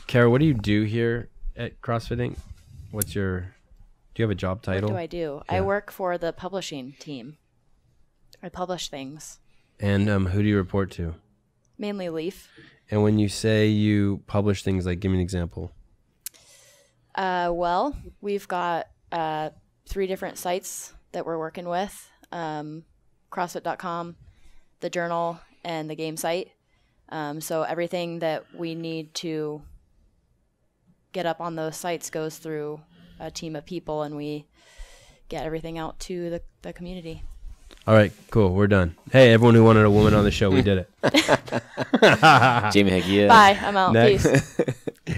Kara, what do you do here at CrossFit Inc? Do you have a job title? What do I do? Yeah. I work for the publishing team. I publish things. And who do you report to? Mainly Leaf. And when you say you publish things, like, give me an example. Well, we've got 3 different sites that we're working with. CrossFit.com, the journal, and the game site. So everything that we need to get up on those sites goes through a team of people, and we get everything out to the community. All right, cool. We're done. Hey, everyone who wanted a woman on the show, we did it. Jamie Hagia. Bye. I'm out. Next. Peace.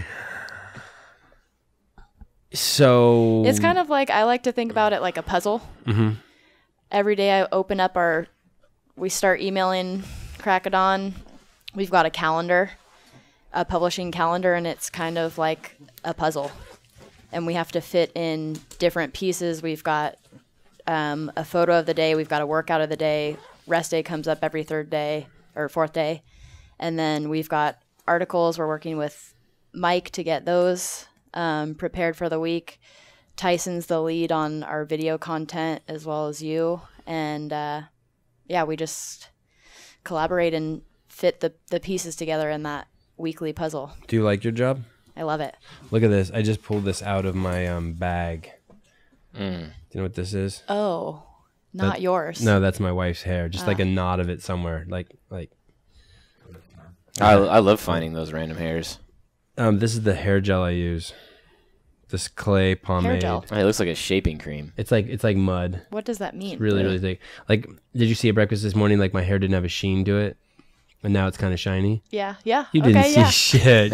So It's kind of like, I like to think about it like a puzzle. Mm-hmm. Every day I open up we start emailing Crackodon. We've got a calendar, a publishing calendar, and it's kind of like a puzzle. And we have to fit in different pieces. We've got a photo of the day. We've got a workout of the day. Rest day comes up every 3rd day or 4th day. And then we've got articles. We're working with Mike to get those prepared for the week. Tyson's the lead on our video content, as well as you. And yeah, we just collaborate and fit the pieces together in that weekly puzzle. Do you like your job? I love it. Look at this. I just pulled this out of my bag. Do you know what this is? Oh, not yours. No, that's my wife's hair. Just like a knot of it somewhere. Like. I love finding those random hairs. This is the hair gel I use. This clay pomade. Hair gel. Oh, it looks like a shaping cream. It's like mud. What does that mean? Really, really thick. Like, did you see at breakfast this morning? Like, my hair didn't have a sheen to it, and now it's kind of shiny. Yeah. You didn't see shit.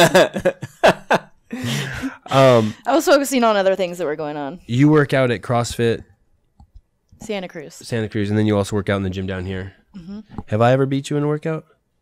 I was focusing on other things that were going on. You work out at CrossFit Santa Cruz. and then you also work out in the gym down here. Mm-hmm. Have I ever beat you in a workout?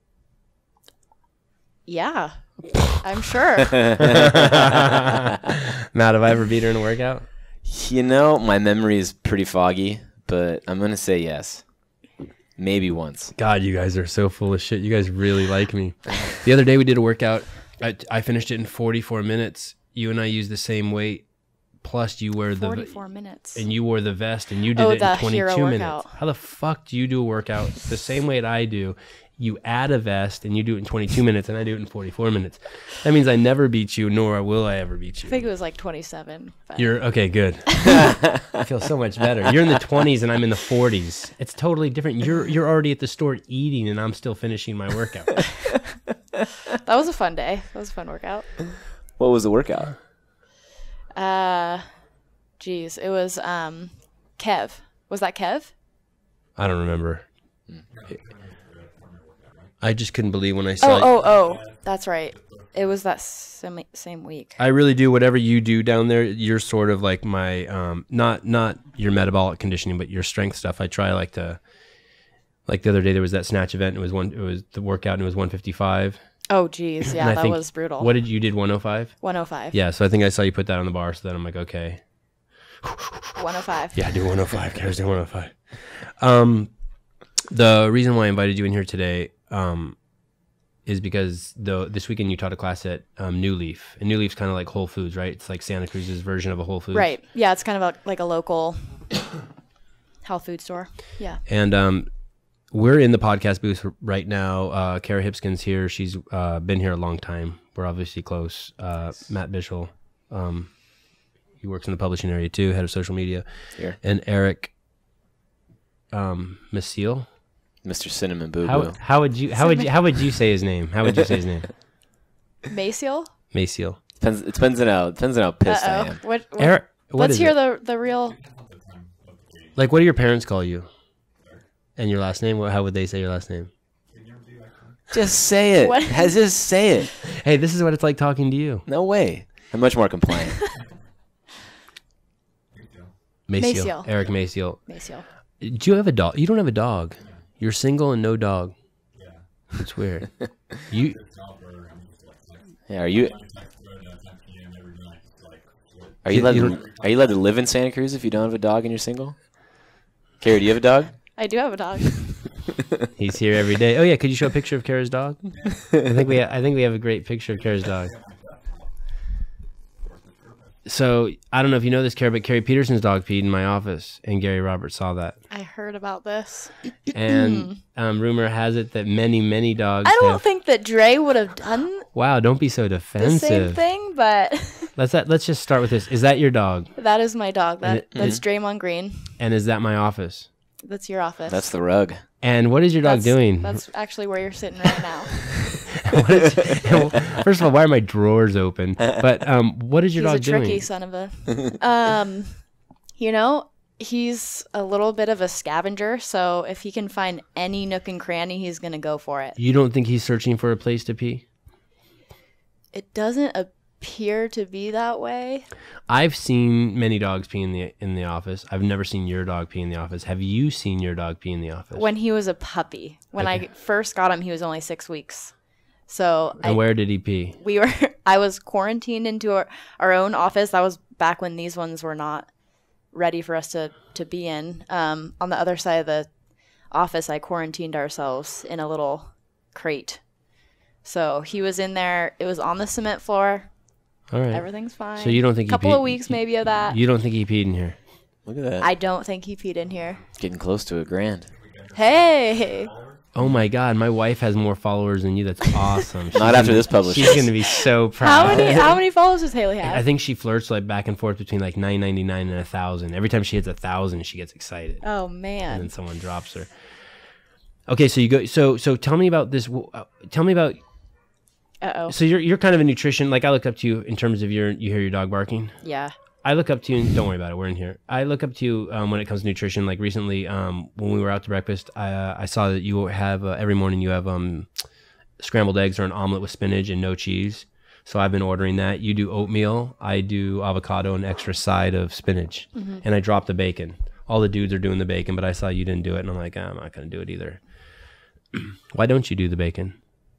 Yeah, I'm sure. Matt, have I ever beat her in a workout? You know, my memory is pretty foggy, but I'm going to say yes. Maybe once. God, you guys are so full of shit. You guys really like me. The other day we did a workout. I finished it in 44 minutes. You and I used the same weight. Plus you wear 44 minutes. And you wore the vest and you did it in 22 minutes. How the fuck do you do a workout the same weight I do? You add a vest and you do it in 22 minutes and I do it in 44 minutes. That means I never beat you, nor will I ever beat you. I think it was like 27. But. You're okay, good. I feel so much better. You're in the 20s and I'm in the 40s. It's totally different. You're already at the store eating and I'm still finishing my workout. That was a fun day. That was a fun workout. What was the workout? Geez, it was Kev. Was that Kev? I don't remember. I just couldn't believe when I saw Oh, that's right. It was that same week. I really do. Whatever you do down there, you're sort of like my not your metabolic conditioning, but your strength stuff. I try like the other day there was that snatch event. It was the workout and it was 155. Oh geez, yeah, that was brutal. What did you did 105? 105. Yeah, so I think I saw you put that on the bar, so then I'm like, okay. 105. Yeah, do 105. Kara's do 105. The reason why I invited you in here today is because this weekend you taught a class at New Leaf. And New Leaf's kind of like Whole Foods, right? It's like Santa Cruz's version of a Whole Foods. Right. Yeah, it's kind of like a local health food store. Yeah. And we're in the podcast booth right now. Kara Hipskins here. She's been here a long time. We're obviously close. Matt Bishel. He works in the publishing area too, head of social media. Here. And Eric Maciel. Mr. Cinnamon Boo Boo. How would you say his name? How would you say his name? Maciel? Maciel. It depends on how pissed I am. Eric, let's hear the real. Like, what do your parents call you? And your last name? How would they say your last name? Just say it. Just say it. Hey, this is what it's like talking to you. No way. I'm much more compliant. Maciel. Eric Maciel. Maciel. Do you have a dog? You don't have a dog. You're single and no dog. Yeah. It's weird. Yeah, are you allowed to live in Santa Cruz if you don't have a dog and you're single? Kara, do you have a dog? I do have a dog. He's here every day. Oh yeah, could you show a picture of Kara's dog? I think we have a great picture of Kara's dog. So I don't know if you know this, Carrie, but Carrie Peterson's dog peed in my office, and Gary Roberts saw that. I heard about this. And rumor has it that many dogs. I don't think that Dre would have done Wow, don't be so the defensive. same thing, but Let's just start with this. Is that your dog? that is my dog. That's And Draymond Green. And is that my office? That's your office. That's the rug. And what is your dog doing? That's actually where you're sitting right now. First of all, why are my drawers open? But what is your He's dog a tricky doing? son of a. You know, he's a little bit of a scavenger. So if he can find any nook and cranny, he's gonna go for it. You don't think he's searching for a place to pee? It doesn't appear to be that way. I've seen many dogs pee in the office. I've never seen your dog pee in the office. Have you seen your dog pee in the office? When he was a puppy, when I first got him, he was only 6 weeks. So And where did he pee? I was quarantined into our own office. That was back when these ones were not ready for us to be in. On the other side of the office, I quarantined ourselves in a little crate. So he was in there. It was on the cement floor. All right. Everything's fine. So you don't think a couple he peed, of weeks maybe of that. You don't think he peed in here? Look at that. I don't think he peed in here. Getting close to $1,000. Hey, Oh my God, my wife has more followers than you. That's awesome. Not after this publishes. She's gonna be so proud. how many followers does Haley have? I think she flirts like back and forth between like 999 and 1,000. Every time she hits 1,000, she gets excited, Oh and man. then someone drops her. Okay, so you go. So tell me about this. Tell me about. Uh-oh. So you're kind of a nutrition. Like I look up to you in terms of you hear your dog barking. Yeah. I look up to you, and don't worry about it. We're in here. I look up to you when it comes to nutrition. Like recently, when we were out to breakfast, I saw that you have every morning you have scrambled eggs or an omelet with spinach and no cheese. So I've been ordering that. You do oatmeal. I do avocado and extra side of spinach, and I dropped the bacon. All the dudes are doing the bacon, but I saw you didn't do it, and I'm like, I'm not going to do it either. Why don't you do the bacon?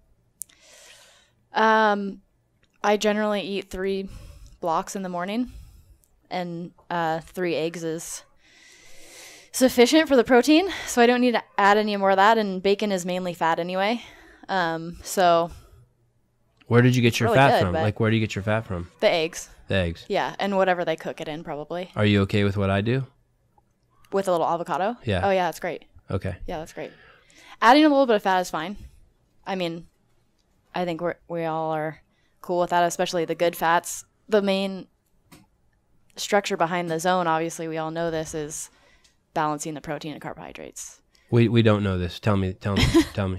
I generally eat 3 blocks in the morning, and 3 eggs is sufficient for the protein, so I don't need to add any more of that, and bacon is mainly fat anyway. So Where did you get your really fat good, from? but- Like, where do you get your fat from? the eggs. The eggs. Yeah, and whatever they cook it in probably. Are you okay with what I do? With a little avocado? Yeah. Oh yeah, that's great. Okay. Yeah, that's great. Adding a little bit of fat is fine. I mean, I think we all are cool with that, especially the good fats. The main structure behind the zone, obviously, we all know this, is balancing the protein and carbohydrates. We don't know this. Tell me. Tell me.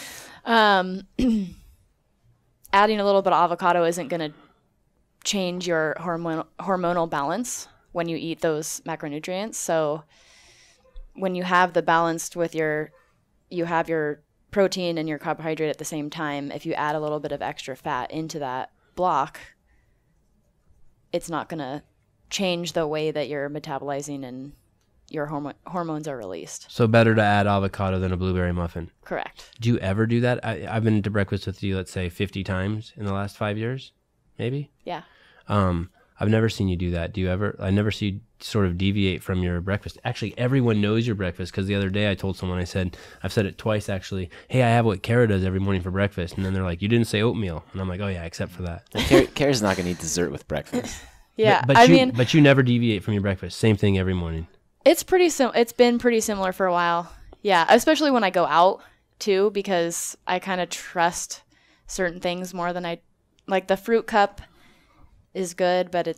Adding a little bit of avocado isn't going to change your hormonal balance when you eat those macronutrients. So when you have the balanced with you have your protein and your carbohydrate at the same time, if you add a little bit of extra fat into that block, it's not going to change the way that you're metabolizing and your hormones are released. So better to add avocado than a blueberry muffin. Correct. Do you ever do that? I've been to breakfast with you, let's say 50 times in the last 5 years, maybe. Yeah. I've never seen you do that. Do you ever? I never see you sort of deviate from your breakfast. Actually, everyone knows your breakfast because the other day I told someone, I've said it twice actually. Hey, I have what Kara does every morning for breakfast, and then they're like, you didn't say oatmeal, and I'm like, oh yeah, except for that. Kara's not gonna eat dessert with breakfast. Yeah. But you never deviate from your breakfast. Same thing every morning. It's been pretty similar for a while. Yeah, especially when I go out too, because I kind of trust certain things more than like the fruit cup is good, but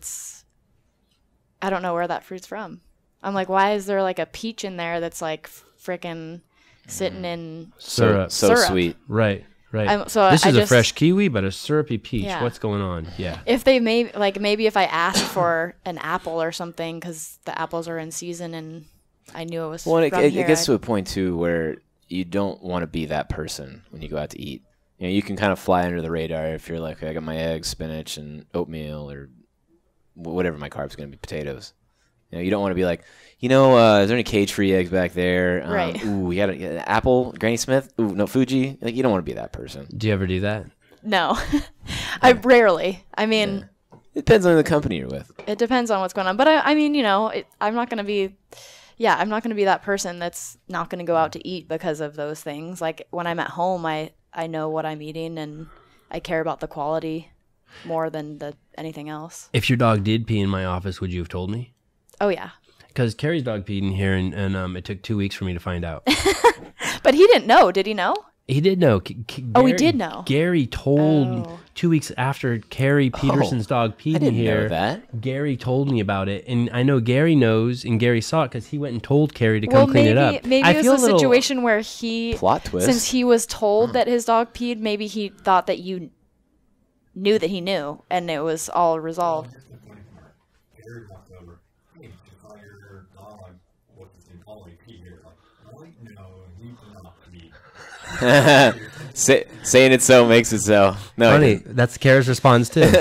I don't know where that fruit's from. I'm like, why is there like a peach in there that's like freaking sitting in Syrup. So Syrup. sweet. Right. So This is a fresh kiwi, but a syrupy peach. Yeah. What's going on? Yeah. If they maybe if I asked for an apple or something because the apples are in season and I knew it was Well, from it here, gets to a point too where you don't want to be that person when you go out to eat. You know, you can kind of fly under the radar if you're like, I got my eggs, spinach, and oatmeal, or whatever my carb's going to be, potatoes. You know, you don't want to be like, is there any cage-free eggs back there? Right. Ooh, we got an apple, Granny Smith. Ooh, no Fuji. Like, you don't want to be that person. Do you ever do that? No, I rarely. I mean, It depends on the company you're with. it depends on what's going on. But I mean, I'm not going to be, I'm not going to be that person that's not going to go out to eat because of those things. Like when I'm at home, I know what I'm eating and I care about the quality. more than anything else. If your dog did pee in my office, would you have told me? Oh yeah, Because Carrie's dog peed in here, and it took 2 weeks for me to find out. but he didn't know. Did he know? He did know. Oh, he did know. Gary told Oh. 2 weeks after Carrie Peterson's dog peed I in didn't here. know that. Gary told me about it, and I know Gary knows, and Gary saw it because he went and told Carrie to come clean it up. Maybe I it feel was a little- situation where he, Plot twist. since he was told that his dog peed, maybe he thought that you knew that he knew, and it was all resolved. Gary walked over. Hey, you saw your dog. What's his name? Polly pee here. Like, no, he did not pee. Saying it so makes it so. No, Funny, it that's Kara's response too.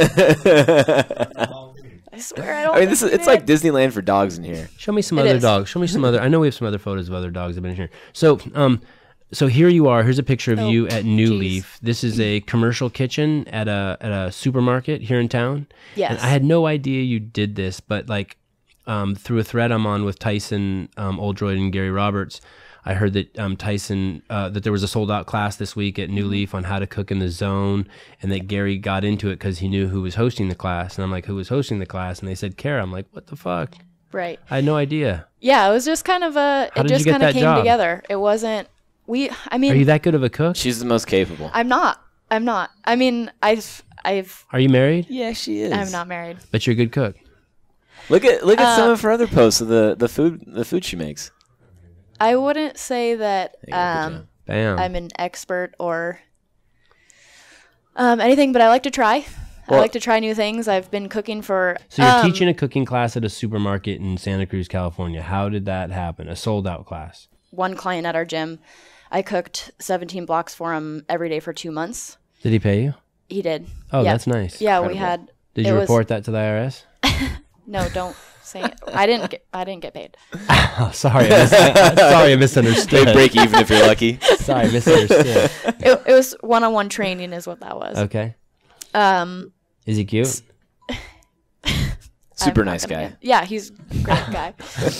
I swear I don't. I mean, this is, think it's he like did. Disneyland for dogs in here. Show me some It other is. dogs. Show me some other. I know we have some other photos of other dogs that have been in here. So here you are. Here's a picture of Oh, you at New geez. Leaf. This is a commercial kitchen at a supermarket here in town. Yes. And I had no idea you did this, but like through a thread I'm on with Tyson Oldroyd and Gary Roberts, I heard that Tyson that there was a sold out class this week at New Mm-hmm. Leaf on how to cook in the zone, and that Gary got into it because he knew who was hosting the class. And I'm like, who was hosting the class? And they said Kara. I'm like, what the fuck? Right. I had no idea. Yeah, it was just kind of How it did just you get kind of that came job? together. It wasn't. I Are mean, you that good of a cook? She's the most capable. I'm not. I mean, I've. Are you married? Yeah, she is. I'm not married. But you're a good cook. Look at some of her other posts of the food she makes. I wouldn't say that Good job. Bam. I'm an expert or anything, but I like to try. I Well- like to try new things. I've been cooking for. So you're teaching a cooking class at a supermarket in Santa Cruz, California. How did that happen? A sold out class. One client at our gym. I cooked 17 blocks for him every day for 2 months. Did he pay you? He did. Oh, Yeah. that's nice. Yeah, we Incredible. had. Did it you was- report that to the IRS? No, don't say it. I didn't get paid. Oh, sorry. I misunderstood. They break even if you're lucky. Sorry, I misunderstood. It was one-on-one training is what that was. Okay. Um, Is he cute? Super I'm not nice gonna guy. get- Yeah, he's a great guy.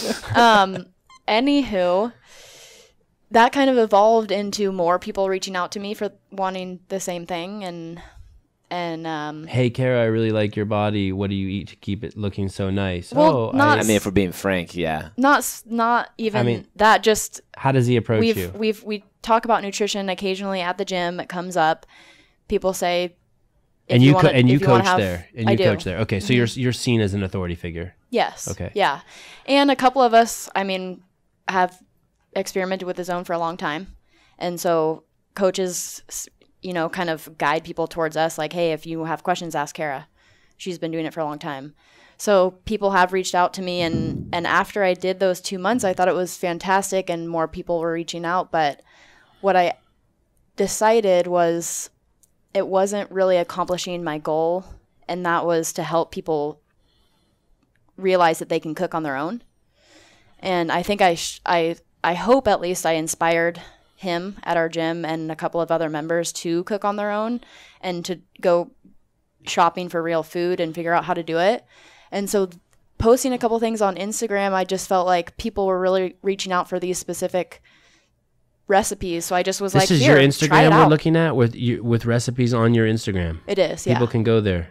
Anywho, that kind of evolved into more people reaching out to me for wanting the same thing, and Hey, Kara, I really like your body. What do you eat to keep it looking so nice? Well, not- I mean, if we're being frank, yeah. not even I mean, that. Just how does he approach you? we talk about nutrition occasionally at the gym. It comes up. People say, And if you wanna- and you if wanna coach have- there. And I you do. Mm-hmm. coach there. Okay, so you're seen as an authority figure. Yes. Okay. Yeah. And a couple of us, I mean, have experimented with the zone for a long time. And so coaches, kind of guide people towards us like, hey, if you have questions, ask Kara. She's been doing it for a long time. So people have reached out to me. And after I did those 2 months, I thought it was fantastic and more people were reaching out. But what I decided was it wasn't really accomplishing my goal. And that was to help people realize that they can cook on their own. And I think I hope at least I inspired him at our gym and a couple of other members to cook on their own and to go shopping for real food and figure out how to do it. And so posting a couple things on Instagram, I just felt like people were really reaching out for these specific recipes. So I just was This like, is here, your try it Instagram we're out. looking at with recipes on your Instagram. It is, yeah. People can go there.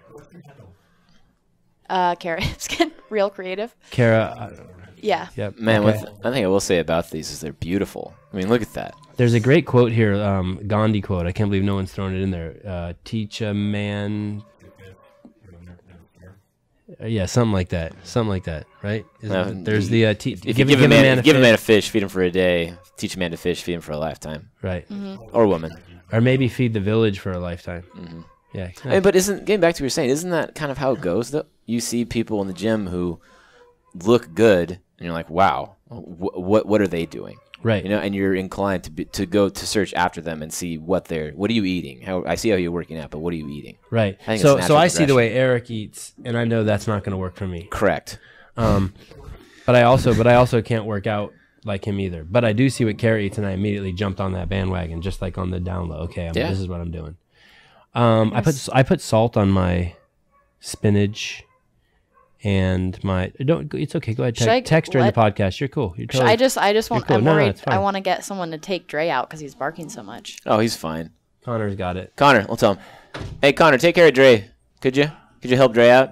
Carrot skin, real creative. Kara, Yeah. yep. Man, okay. one thing I will say about these is they're beautiful. I mean, look at that. There's a great quote here, Gandhi quote. I can't believe no one's thrown it in there. Teach a man. Yeah, something like that. Something like that, right? There's the If you give a man a fish, feed him for a day. Teach a man to fish, feed him for a lifetime. right, Or woman. or maybe feed the village for a lifetime. Yeah, I mean, but getting back to what you're saying, isn't that kind of how it goes? Though you see people in the gym who look good, and you're like, wow, what are they doing? right. You know, and you're inclined to go to search after them and see what are you eating? I see how you're working out, but what are you eating? Right. I think it's So natural I see the progression. way Eric eats, and I know that's not going to work for me. Correct. But I also can't work out like him either. But I do see what Kara eats, and I immediately jumped on that bandwagon, just like on the down low. Okay, Yeah. this is what I'm doing. I put salt on my spinach and my don't. It's okay. Go ahead. Should I- Text during the what? podcast. You're cool. You're I totally, just want. cool. I'm No, no, worried. it's fine. I want to get someone to take Dre out because he's barking so much. Oh, he's fine. Connor's got it. Connor, we'll tell him. Hey, Connor, take care of Dre. Could you? Could you help Dre out?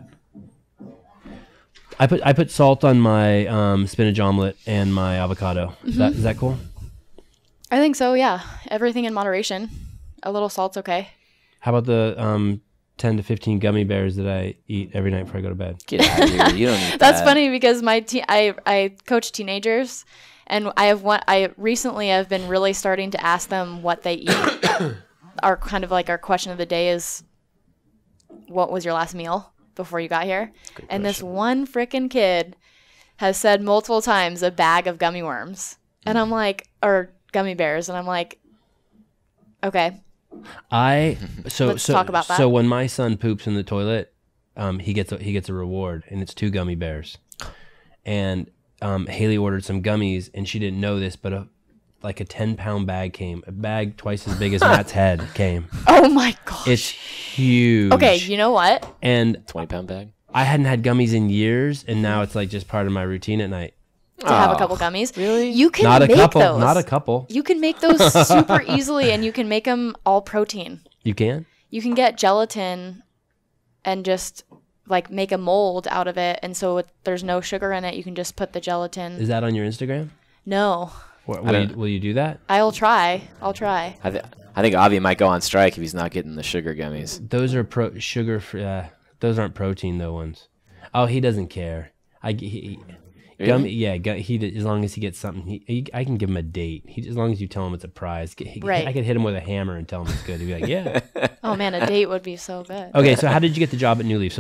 I put salt on my spinach omelet and my avocado. Is that cool? I think so. Yeah, everything in moderation. A little salt's okay. How about the 10 to 15 gummy bears that I eat every night before I go to bed? Get out of here. You don't need That's that. funny because I coach teenagers, and I recently have been really starting to ask them what they eat. Our kind of like our question of the day is, what was your last meal before you got here? And this one frickin' kid has said multiple times a bag of gummy worms, and I'm like, or gummy bears, and I'm like, okay. Let's talk about that. So when my son poops in the toilet, he gets a reward, and it's 2 gummy bears. And Haley ordered some gummies, and she didn't know this, but a 10-pound bag came. A bag twice as big as Matt's head came. Oh my gosh. It's huge. Okay, you know what? And 20-pound bag. I hadn't had gummies in years, and now it's like just part of my routine at night. To have a couple gummies. Really? You can Not a make couple. those. Not a couple. You can make those super easily, and you can make them all protein. You can? You can get gelatin and just like make a mold out of it, and so there's no sugar in it. You can just put the gelatin. Is that on your Instagram? No, Will you do that? I'll try. I'll try. I think Avi might go on strike if he's not getting the sugar gummies. Those are sugar free. Those aren't protein though ones. Oh, he doesn't care. Gummy, yeah. As long as he gets something, I can give him a date. As long as you tell him it's a prize. Right. I could hit him with a hammer and tell him it's good. He'd be like, yeah. Oh man, a date would be so good. Okay, so how did you get the job at New Leaf? So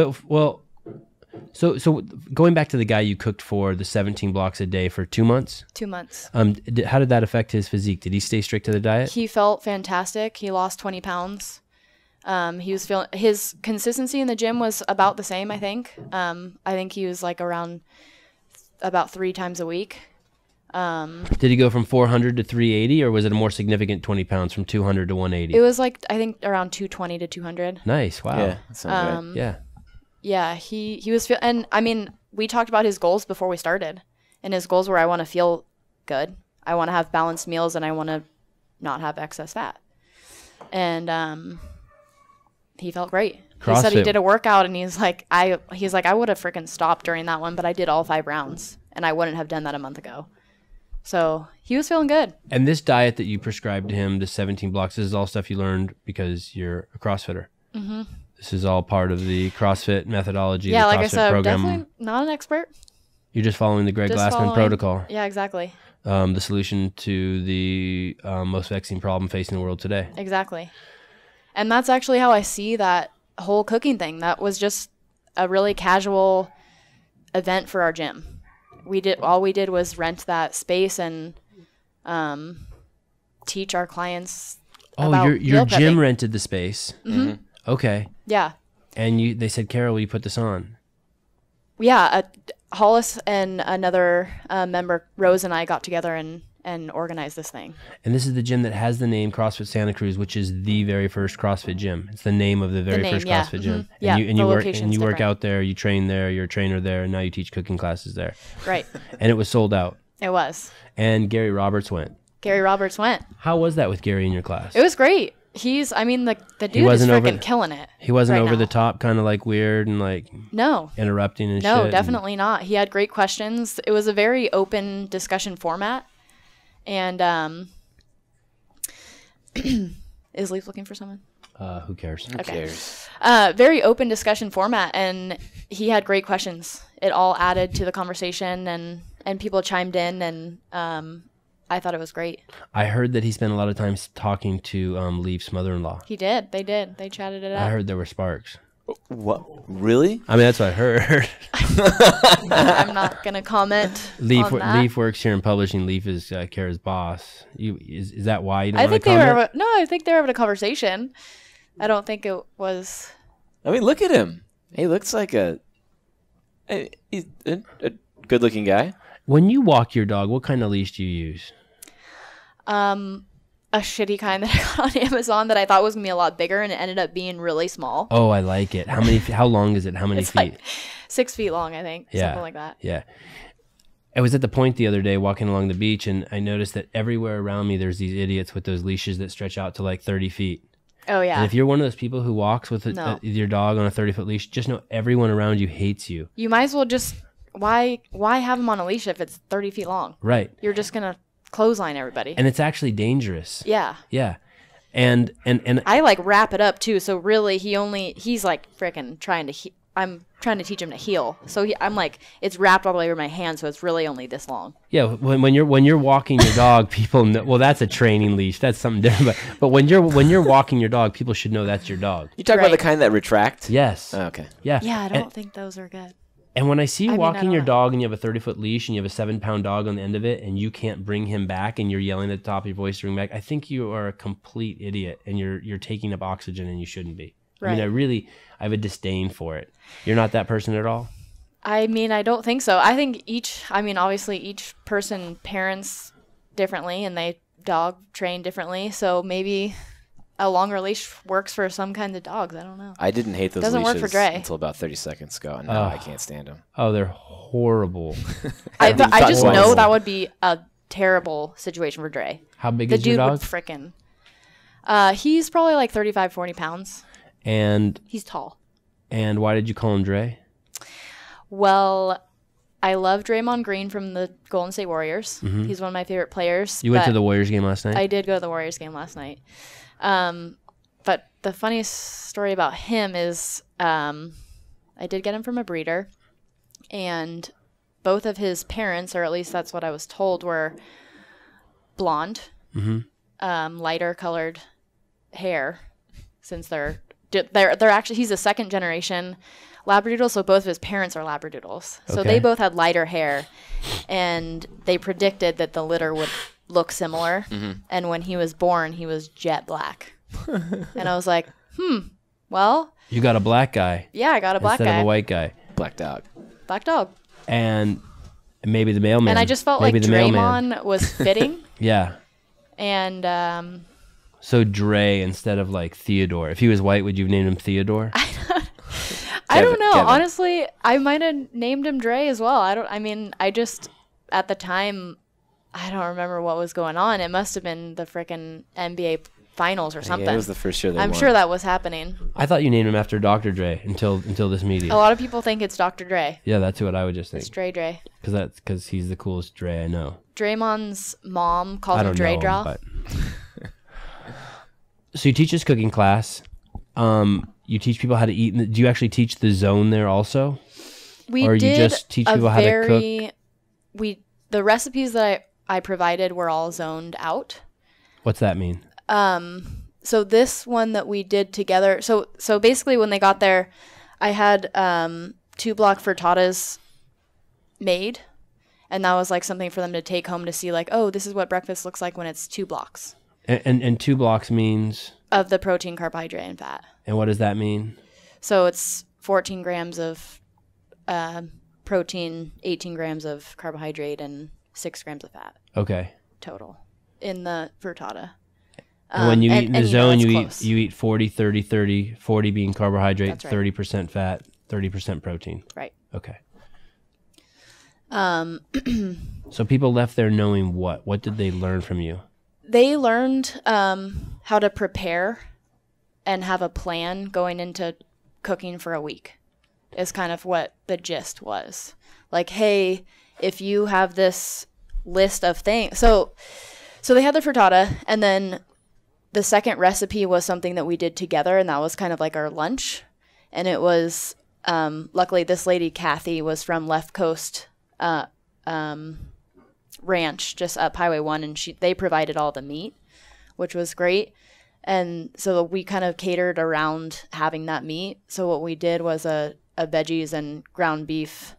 so going back to the guy you cooked for the 17 blocks a day for 2 months. 2 months. How did that affect his physique? Did he stay strict to the diet? He felt fantastic. He lost 20 pounds. He was feeling his consistency in the gym was about the same. I think. I think he was like around about 3 times a week. Did he go from 400 to 380, or was it a more significant 20 pounds from 200 to 180? It was like I think around 220 to 200. Nice. Wow. Yeah, that sounds right. Yeah. Yeah, he was and I mean, we talked about his goals before we started, and his goals were I want to feel good, I want to have balanced meals, and I want to not have excess fat. And he felt great. He said he did a workout, and he's like I would have freaking stopped during that one, but I did all 5 rounds, and I wouldn't have done that a month ago. So he was feeling good. And this diet that you prescribed to him, the 17 blocks, this is all stuff you learned because you're a CrossFitter. Mm-hmm. This is all part of the CrossFit methodology. Yeah, the like CrossFit I said, program. I'm definitely not an expert. You're just following the Greg Just Glassman following- protocol. Yeah, exactly. The solution to the most vexing problem facing the world today. Exactly. And that's actually how I see that whole cooking thing. That was just a really casual event for our gym. All we did was rent that space and teach our clients about your meal gym prepping. rented the space. Mm-hmm. Okay. Yeah. And they said, Carol, will you put this on? Yeah. Hollis and another member, Rose, and I got together and organized this thing. And this is the gym that has the name CrossFit Santa Cruz, which is the very first CrossFit gym. It's the name of the very first yeah. CrossFit gym. Mhm. Yeah, And the you work location's work different. out there, you train there, you're a trainer there, and now you teach cooking classes there. Right. And it was sold out. It was. And Gary Roberts went. Gary Roberts went. How was that with Gary in your class? It was great. The dude is wasn't over freaking killing it. He wasn't right over the now. top, kind of like weird and like No. interrupting and shit. No, and- definitely not. He had great questions. It was a very open discussion format. And is Leaf looking for someone? Who cares? Who Okay. cares? Very open discussion format, and he had great questions. It all added to the conversation, and people chimed in, and I thought it was great. I heard that he spent a lot of time talking to Leaf's mother-in-law. He did. They did. They chatted it I up. heard there were sparks. What? Really? I mean, that's what I heard. I'm not gonna comment on that. Leaf works here in publishing. Leaf is Kara's boss. Is that why you don't I want think to they comment? were. No, I think they were having a conversation. I don't think it was. I mean, look at him. He looks like he's a good-looking guy. When you walk your dog, what kind of leash do you use? A shitty kind that I got on Amazon that I thought was gonna be a lot bigger, and it ended up being really small. Oh, I like it. How long is it? How many It's feet? like 6 feet long, I think. Yeah. Something like that. Yeah. I was at the point the other day walking along the beach, and I noticed that everywhere around me there's these idiots with those leashes that stretch out to like 30 feet. Oh yeah. And if you're one of those people who walks with No. your dog on a 30-foot leash, just know everyone around you hates you. You might as well just why have him on a leash if it's 30 feet long? Right. You're just gonna clothesline everybody. And it's actually dangerous. Yeah. Yeah. And I like wrap it up too. So really, he's like freaking trying to. I'm trying to teach him to heel. So I'm like, it's wrapped all the way over my hand, so it's really only this long. yeah, when you're walking your dog, people know. Well, that's a training leash. That's something different. But when you're walking your dog, people should know that's your dog. You talk about the Right. kind that retract? Yes. Oh, okay. Yeah. Yeah, I don't think those are good. And when I see you I mean, I walking don't your know. dog and you have a 30-foot leash and you have a 7-pound dog on the end of it and you can't bring him back and you're yelling at the top of your voice to bring him back, I think you are a complete idiot and you're taking up oxygen and you shouldn't be. I mean, Right. I have a disdain for it. You're not that person at all? I mean, I don't think so. I think obviously each person parents differently and they dog train differently. So maybe a longer leash works for some kinds of dogs. I don't know. I didn't hate those Doesn't work leashes for Dre. until about 30 seconds ago, and now I can't stand them. Oh, they're horrible. I just twice. know that would be a terrible situation for Dre. How big The is your dude dog? would frickin'. He's probably like 35, 40 pounds. And He's tall. why did you call him Dre? Well, I love Draymond Green from the Golden State Warriors. He's one of my favorite players. Mm-hmm. You went to but the Warriors game last night? I did go to the Warriors game last night. But the funniest story about him is I did get him from a breeder, and both of his parents, or at least that's what I was told, were blonde, lighter colored hair, since they're actually, he's a second generation Labradoodle, so both of his parents are Labradoodles. So Okay. they both had lighter hair, and they predicted that the litter would look similar. And when he was born, he was jet black. And I was like, well, You got a black guy yeah, I got a black instead guy, of a white guy. Black dog. black dog. And maybe the mailman. And I just felt Maybe like the mailman. Draymond was fitting. Yeah. And So Dre instead of like Theodore. If he was white, would you have named him Theodore? I don't know. Kevin. Honestly, I might have named him Dre as well. I just, at the time, I don't remember what was going on. It must have been the frickin' NBA finals or something. Yeah, it was the first year they I'm won. sure that was happening. I thought you named him after Dr. Dre until this meeting. A lot of people think it's Dr. Dre. Yeah, that's what I would just It's think. Dre. Because he's the coolest Dre I know. Draymond's mom calls I him don't Dre know Draw. him, but so you teach this cooking class. You teach people how to eat. Do you actually teach the zone there also? We Or you did just teach people how to cook? The recipes that I provided were all zoned out. What's that mean? So this one that we did together. So basically, when they got there, I had 2 block frittatas made, and that was like something for them to take home to see, like, oh, this is what breakfast looks like when it's 2 blocks And 2 blocks means, of the protein, carbohydrate, and fat. and what does that mean? So it's 14 grams of protein, 18 grams of carbohydrate, and 6 grams of fat Okay. total in the frittata. And when you eat in the zone, it's you close. eat 40, 30, 30, 40 being carbohydrate, That's right. 30% fat, 30% protein. Right. Okay. So people left there knowing what? What did they learn from you? They learned how to prepare and have a plan going into cooking for a week is kind of what the gist was. Like, hey, if you have this list of things. So they had the frittata, and then the second recipe was something that we did together, and that was kind of like our lunch. And it was, luckily this lady, Kathy, was from Left Coast Ranch, just up Highway 1, and they provided all the meat, which was great. And so we kind of catered around having that meat. So what we did was a veggies and ground beef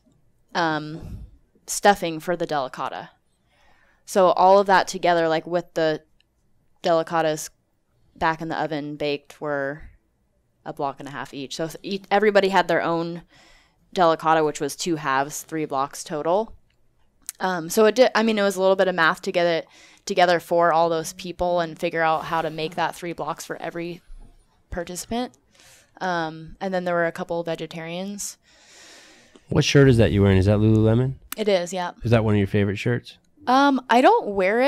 stuffing for the delicata. So all of that together, like with the delicatas back in the oven baked, were 1.5 blocks each. So everybody had their own delicata, which was 2 halves, 3 blocks total. So it did. I mean, it was a little bit of math to get it together for all those people and figure out how to make that 3 blocks for every participant. And then there were a couple vegetarians. What shirt is that you're wearing? Is that Lululemon? It is, yeah. Is that one of your favorite shirts? I don't wear it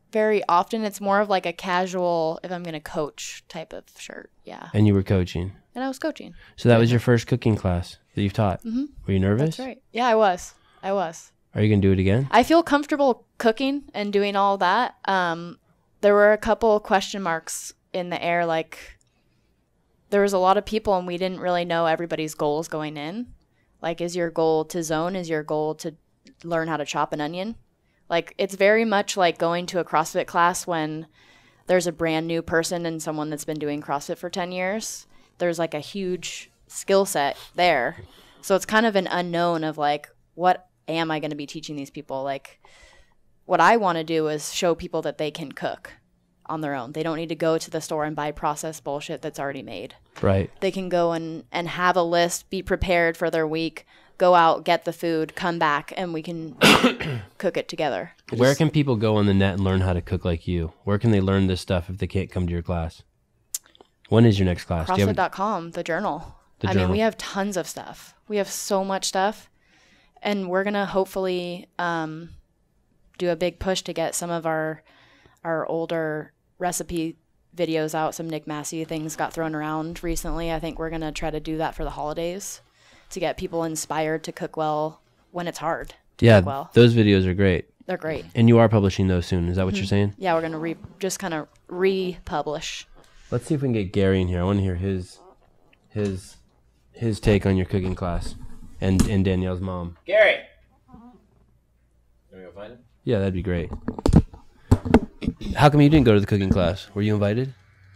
very often. It's more of like a casual, if I'm going to coach type of shirt. Yeah. And you were coaching. And I was coaching. So that was your first cooking class that you've taught. Mm-hmm. Were you nervous? That's right. Yeah, I was. Are you going to do it again? I feel comfortable cooking and doing all that. There were a couple question marks in the air. Like, there was a lot of people and we didn't really know everybody's goals going in. Like, is your goal to zone? Is your goal to learn how to chop an onion? Like, it's very much like going to a CrossFit class when there's a brand new person and someone that's been doing CrossFit for 10 years. There's like a huge skill set there. So it's kind of an unknown of like, what am I going to be teaching these people? Like, what I want to do is show people that they can cook on their own. They don't need to go to the store and buy processed bullshit that's already made. Right. They can go and have a list, be prepared for their week, go out, get the food, come back, and we can cook it together. Where can people go on the net and learn how to cook like you? Where can they learn this stuff if they can't come to your class? When is your next class? CrossFit.com, the journal. I mean, we have tons of stuff. We have so much stuff. And we're going to hopefully do a big push to get some of our older recipe videos out. Some Nick Massey things got thrown around recently. I think we're going to try to do that for the holidays to get people inspired to cook well when it's hard. Yeah, well. Those videos are great. They're great. And you are publishing those soon. Is that what you're saying? Yeah, we're going to just kind of republish. Let's see if we can get Gary in here. I want to hear his take on your cooking class and Danielle's mom. Gary! Can we go find him? Yeah, that'd be great. How come you didn't go to the cooking class? Were you invited?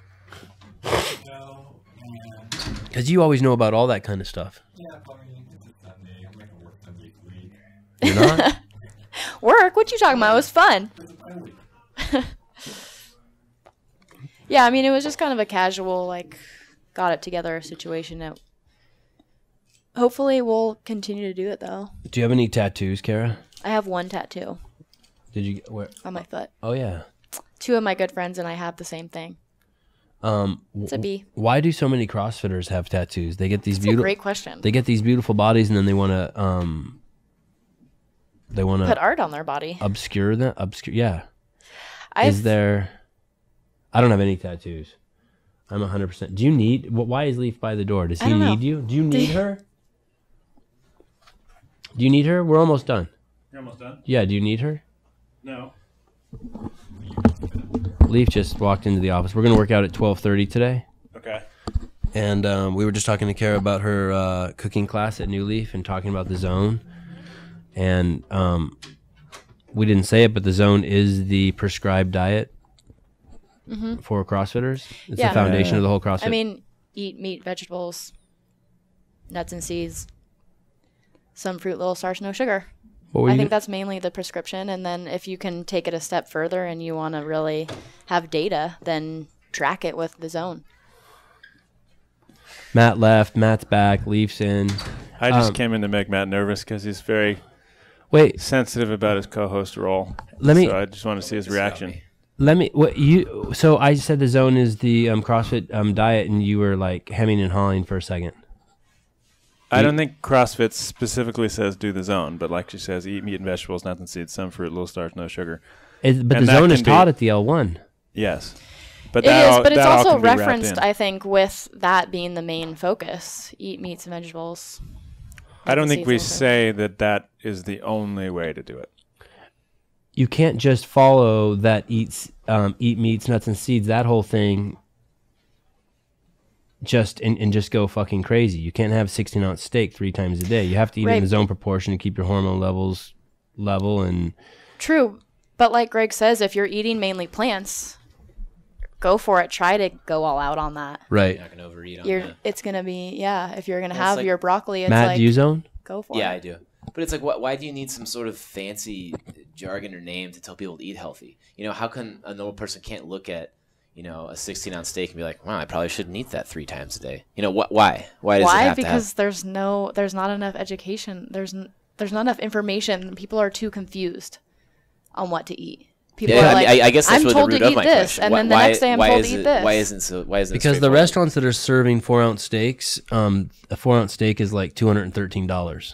No, Because you always know about all that kind of stuff. yeah, I mean, it's a Sunday. I'm making work Sunday week. You're not? Work? What you talking about? It was fun. It's a bye week. Yeah, I mean, it was just kind of a casual, like, got it together situation. Hopefully we'll continue to do it, though. Do you have any tattoos, Kara? I have one tattoo Did you where? on my foot. Oh yeah. Two of my good friends and I have the same thing. It's a bee. Why do so many CrossFitters have tattoos? They get these That's a beautiful. great question. They get these beautiful bodies, and then they want to. They want Put to art on their body. obscure them. Yeah. I've, Is there? I don't have any tattoos. I'm 100%. Do you need? Why is Leaf by the door? Does I he don't know. need you? Do you need her? Do you need her? We're almost done. You're almost done? Yeah. Do you need her? No. Leaf just walked into the office. We're gonna work out at 12:30 today. Okay. And we were just talking to Kara about her cooking class at New Leaf and talking about the zone. And we didn't say it, but the zone is the prescribed diet for CrossFitters. It's Yeah. the foundation of the whole CrossFit. I mean, eat meat, vegetables, nuts and seeds, some fruit, little starch, no sugar. what were I you think that's mainly the prescription. And then if you can take it a step further and you want to really have data, then track it with the zone. Matt left. Matt's back. Leaf's in. I just came in to make Matt nervous because he's very Wait. sensitive about his co-host role. Let me. So I just want to see his reaction. Let me. What you? So I said the zone is the CrossFit diet, and you were like hemming and hawing for a second. I don't think CrossFit specifically says do the zone, but like she says, eat meat and vegetables, nuts and seeds, some fruit, little starch, no sugar. But And the that zone is can be- taught at the L1. Yes. But It is, but it's that all also can be wrapped referenced, in. I think, with that being the main focus. Eat meats and vegetables. I don't the think we seeds also. say that is the only way to do it. You can't just follow that eat meats, nuts, and seeds. That whole thing. And just go fucking crazy. You can't have 16-ounce steak 3 times a day. You have to eat it in Right. the zone proportion to keep your hormone levels level. And True. But like Greg says, if you're eating mainly plants, go for it. Try to go all out on that. right, You're not gonna overeat on that. It's going to be, if you're going to Yeah, it's have like- your broccoli, it's Matt, like, do you zone? go for Yeah, it. I do. But it's like, why do you need some sort of fancy jargon or name to tell people to eat healthy? You know, how can a normal person can't look at, a 16-ounce steak and be like, wow, I probably shouldn't eat that 3 times a day. Why? Why does it Why? have Because to have? there's not enough education. There's not enough information. People are too confused on what to eat. People Yeah, are like, I guess that's I'm really told the to root of eat my this, question. and then the next day I'm told to eat this. Why isn't Because the straightforward? restaurants that are serving 4-ounce steaks, a 4-ounce steak is like $213.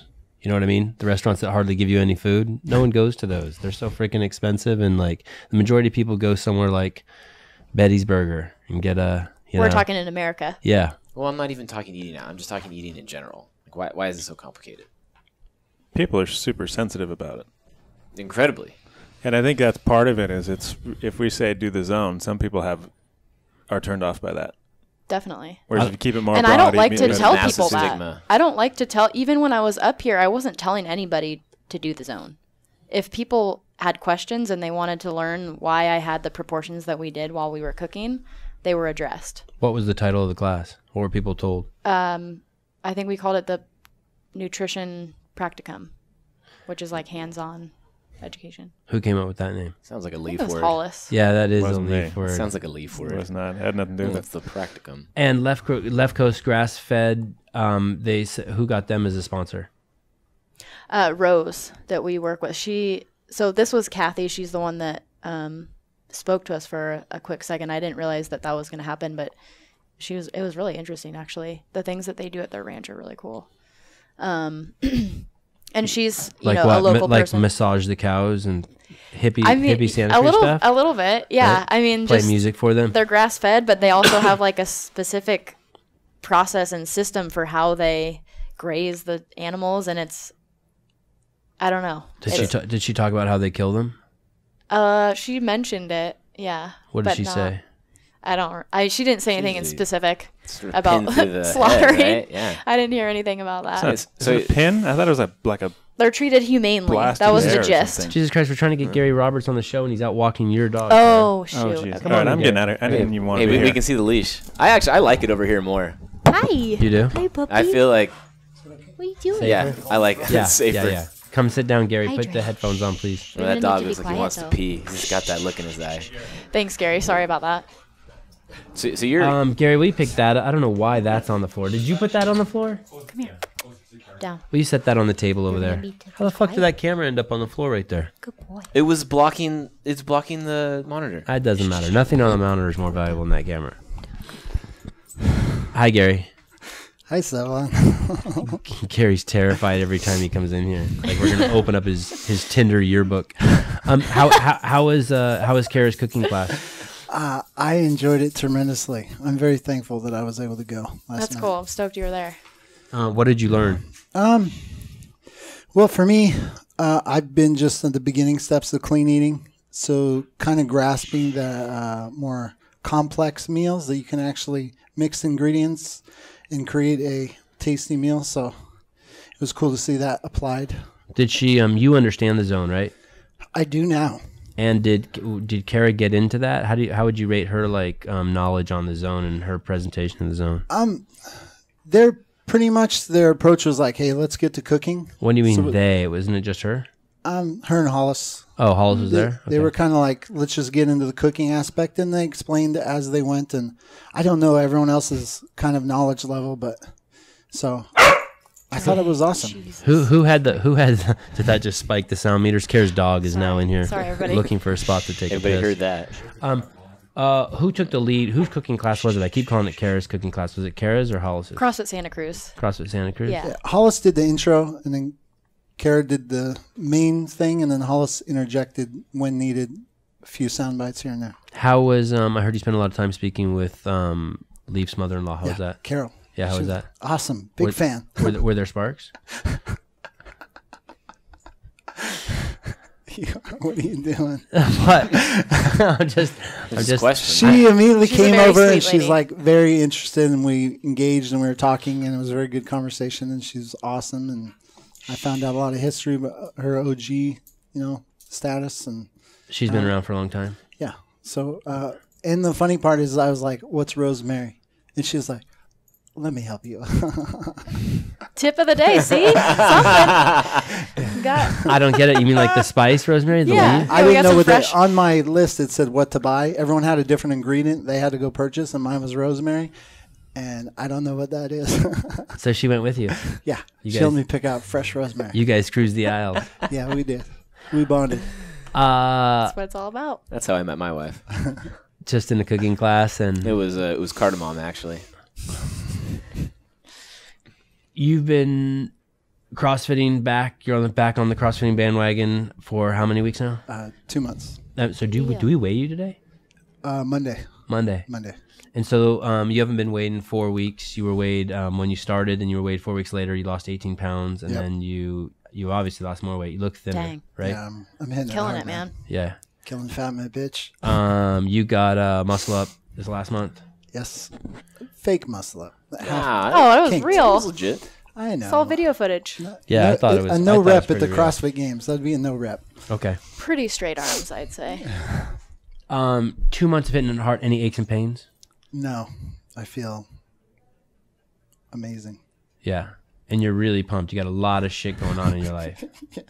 You know what I mean? The restaurants that hardly give you any food, no one goes to those. They're so freaking expensive, and like the majority of people go somewhere like Betty's Burger and get a. We're talking in America. Yeah. Well, I'm not even talking eating out. I'm just talking eating in general. Like, why is it so complicated? People are super sensitive about it. Incredibly. And I think that's part of it. Is it's if we say do the zone, some people are turned off by that. Definitely. Whereas if you keep it more And broad, I don't like eat to meat tell massive people that. stigma. I don't like to tell. Even when I was up here, I wasn't telling anybody to do the zone. If people had questions and they wanted to learn why I had the proportions that we did while we were cooking, they were addressed. What was the title of the class? What were people told? I think we called it the nutrition practicum, which is like hands-on education. Who came up with that name? Sounds like a I leaf think it was word. Hollis. Yeah, that is Wasn't a leaf me. word. Sounds like a leaf It word. was not. It had nothing to do with That's it. the practicum. And Left Coast Grass Fed. Who got them as a sponsor? Rose that we work with. So this was Kathy. She's the one that spoke to us for a quick second. I didn't realize that was going to happen, but it was really interesting actually. The things that they do at their ranch are really cool. And she's a local like person. massage the cows and hippie Santa Cruz stuff. A little bit, yeah. Right? I mean, Play just music for them. they're grass fed, but they also have like a specific process and system for how they graze the animals, and I don't know. Did she talk about how they kill them? She mentioned it, yeah. What did but she not- say? I don't. She didn't say anything in Usually specific Sort of about pin through the slaughtering. head, right? Yeah. I didn't hear anything about that. So- Is it a pin? I thought it was like a They're treated humanely. blast That in was the the air or gist. something. Jesus Christ, we're trying to get Gary Roberts on the show, and he's out walking your dog. Oh shoot. oh jeez. Come All right, on, I'm getting out of. I didn't even want Hey, to be we here. can see the leash. I like it over here more. Hi. You do? Hi, puppy. I feel like, What are you doing? yeah, I like it. Yeah, It's safer. yeah. Come sit down, Gary. Hi, Put the Dre. headphones on, please. Well, You're that gonna dog need to looks be like he quiet, wants to though. pee. He's got that look in his eye. Thanks, Gary. Sorry about that. So you're Gary, we picked that. I don't know why that's on the floor. Did you put that on the floor? Come here. Down. Will you set that on the table over You're there? gonna need to How the be fuck did quiet. that camera end up on the floor right there? Good boy. it was blocking. It's blocking the monitor. It doesn't matter. Nothing on the monitor is more valuable than that camera. Hi, Gary. Hi, Stella. Gary's terrified every time he comes in here. Like we're gonna open up his Tinder yearbook. How was Kara's cooking class? I enjoyed it tremendously. I'm very thankful that I was able to go last That's night. cool. I'm stoked you were there. What did you learn? Well, for me, I've been just in the beginning steps of clean eating. So kind of grasping the more complex meals that you can actually mix ingredients and create a tasty meal. So it was cool to see that applied. Did she? You understand the zone, right? I do now. And did Kara get into that? How would you rate her knowledge on the zone and her presentation of the zone? They're pretty much, their approach was like, hey, let's get to cooking. What do you mean So- they? Wasn't it just her? Her and Hollis. Oh, Hollis was there. They Okay. were kind of like, let's just get into the cooking aspect, and they explained as they went. And I don't know everyone else's kind of knowledge level, but so I thought it was awesome. Who had did that just spike the sound meters? Kara's dog is now in here, Sorry, everybody. looking for a spot to take Everybody a heard piss. that. Who took the lead? Whose cooking class was it? I keep calling it Kara's cooking class. Was it Kara's or Hollis's? CrossFit Santa Cruz. CrossFit Santa Cruz. Yeah. Yeah, Hollis did the intro, and then Kara did the main thing, and then Hollis interjected when needed a few sound bites here and there. How was I heard you spent a lot of time speaking with Leaf's mother-in-law. How was that? Carol. Yeah, how She was that? Awesome. Big Were- fan. Were there sparks? What are you doing? What? I'm just Question. She immediately She's a came very over and sweet she's lady. like very interested, and we engaged and we were talking, and it was a very good conversation, and she's awesome, and I found out a lot of history about her OG, status, and She's been around for a long time. yeah. So, and the funny part is I was like, what's rosemary? And she was like, let me help you. Tip of the day. See? Something. Got. I don't get it. You mean like the spice, rosemary? The Yeah. leaf? I we didn't got know some what fresh- on my list it said what to buy. Everyone had a different ingredient they had to go purchase, and mine was rosemary. And I don't know what that is. So she went with you. Yeah. You She helped guys- me pick out fresh rosemary. You guys cruised the aisles. Yeah, we did. We bonded. That's what it's all about. That's how I met my wife. Just in the cooking class, and It was cardamom actually. you've been CrossFitting back. You're back on the CrossFitting bandwagon for how many weeks now? 2 months. So do we weigh you today? Monday. Monday. And so you haven't been weighed in 4 weeks. You were weighed when you started, and you were weighed 4 weeks later. You lost 18 pounds, and then you obviously lost more weight. You look thinner, Dang. right? Yeah, I'm hitting Killing hard, it, man. Yeah. Killing fat man, bitch. You got muscle up this last month. Yes. Fake muscle up. Ah, Oh, that was Kinks. real. that's legit. I know. It's all video footage. Yeah, I thought it was a I no thought it rep was at the pretty real. CrossFit Games. That'd be a no rep. Okay. Pretty straight arms, I'd say. 2 months of hitting it hard. Any aches and pains? No, I feel amazing. Yeah. And you're really pumped. You got a lot of shit going on in your life.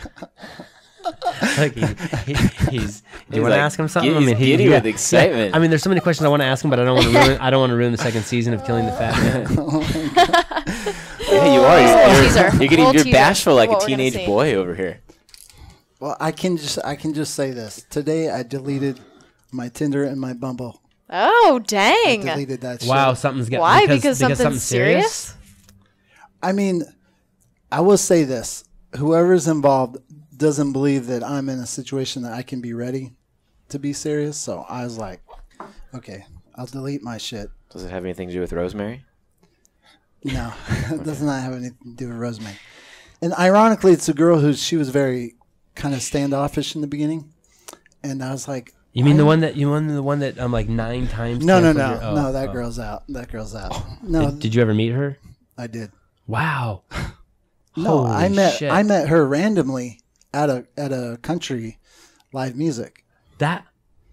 Like do you He's want to like, ask him something? He's giddy with excitement. I mean, there's so many questions I want to ask him, but I don't want to ruin. I don't want to ruin the second season of Killing the Fat Man. Yeah, you are. Little teaser. You're getting Little you're teaser bashful like what a we're gonna teenage see. boy over here. Well, I can just say this. Today I deleted my Tinder and my Bumble. Oh, I dang. deleted that shit. Wow, something's getting. Why? Because something serious? I mean, I will say this. Whoever's involved doesn't believe that I'm in a situation that I can be ready to be serious. So I was like, okay, I'll delete my shit. Does it have anything to do with Rosemary? No, it does not have anything to do with Rosemary. And ironically, it's a girl she was very kind of standoffish in the beginning. And I was like, You mean the one that like 9 times? no, canceled no, your- no, oh, no, that oh. girl's out. That girl's out. No, Did you ever meet her? I did. Wow. No, Holy I shit. met her randomly at a country live music. That.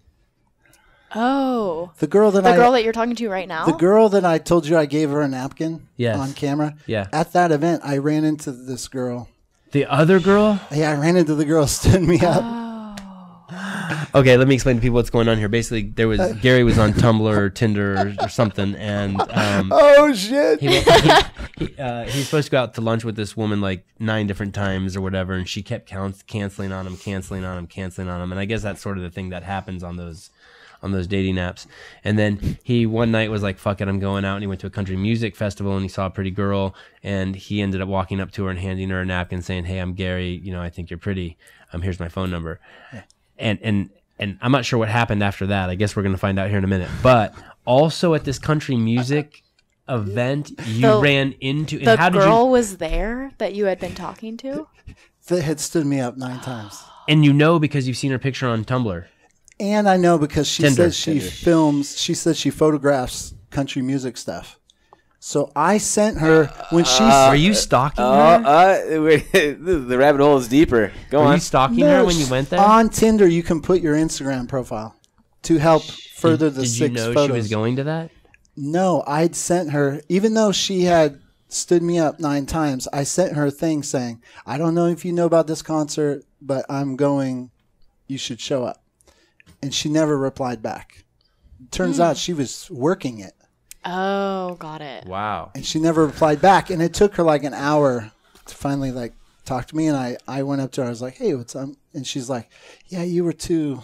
Oh. The girl that you're talking to right now? the girl that I told you I gave her a napkin Yes. on camera. Yeah. At that event, I ran into this girl. The other girl? Yeah, I ran into the girl who stood me up. Okay, let me explain to people what's going on here. Basically, Gary was on Tumblr or Tinder or something, and Oh shit! he's supposed to go out to lunch with this woman like 9 different times or whatever, and she kept canceling on him. And I guess that's sort of the thing that happens on those dating apps. And then he one night was like, fuck it, I'm going out. And he went to a country music festival and he saw a pretty girl, and he ended up walking up to her and handing her a napkin saying, hey, I'm Gary. I think you're pretty. Here's my phone number. And I'm not sure what happened after that. I guess we're going to find out here in a minute. But also at this country music event, you ran into... The and how girl was there that you had been talking to? That had stood me up 9 times. And because you've seen her picture on Tumblr. And I know because she Tinder. says she films. She says she photographs country music stuff. So I sent her when she. Were you stalking her? Wait, the rabbit hole is deeper. Go Were on. you stalking her when you went there? On Tinder, you can put your Instagram profile to help further the Did 6 you know photos. she was going to that? No, I'd sent her, even though she had stood me up 9 times, I sent her a thing saying, I don't know if you know about this concert, but I'm going, you should show up. And she never replied back. Turns out she was working it. Oh, got it. Wow. And she never replied back. And it took her like an hour to finally like talk to me. And I went up to her. I was like, hey, what's up? And she's like, yeah, you were too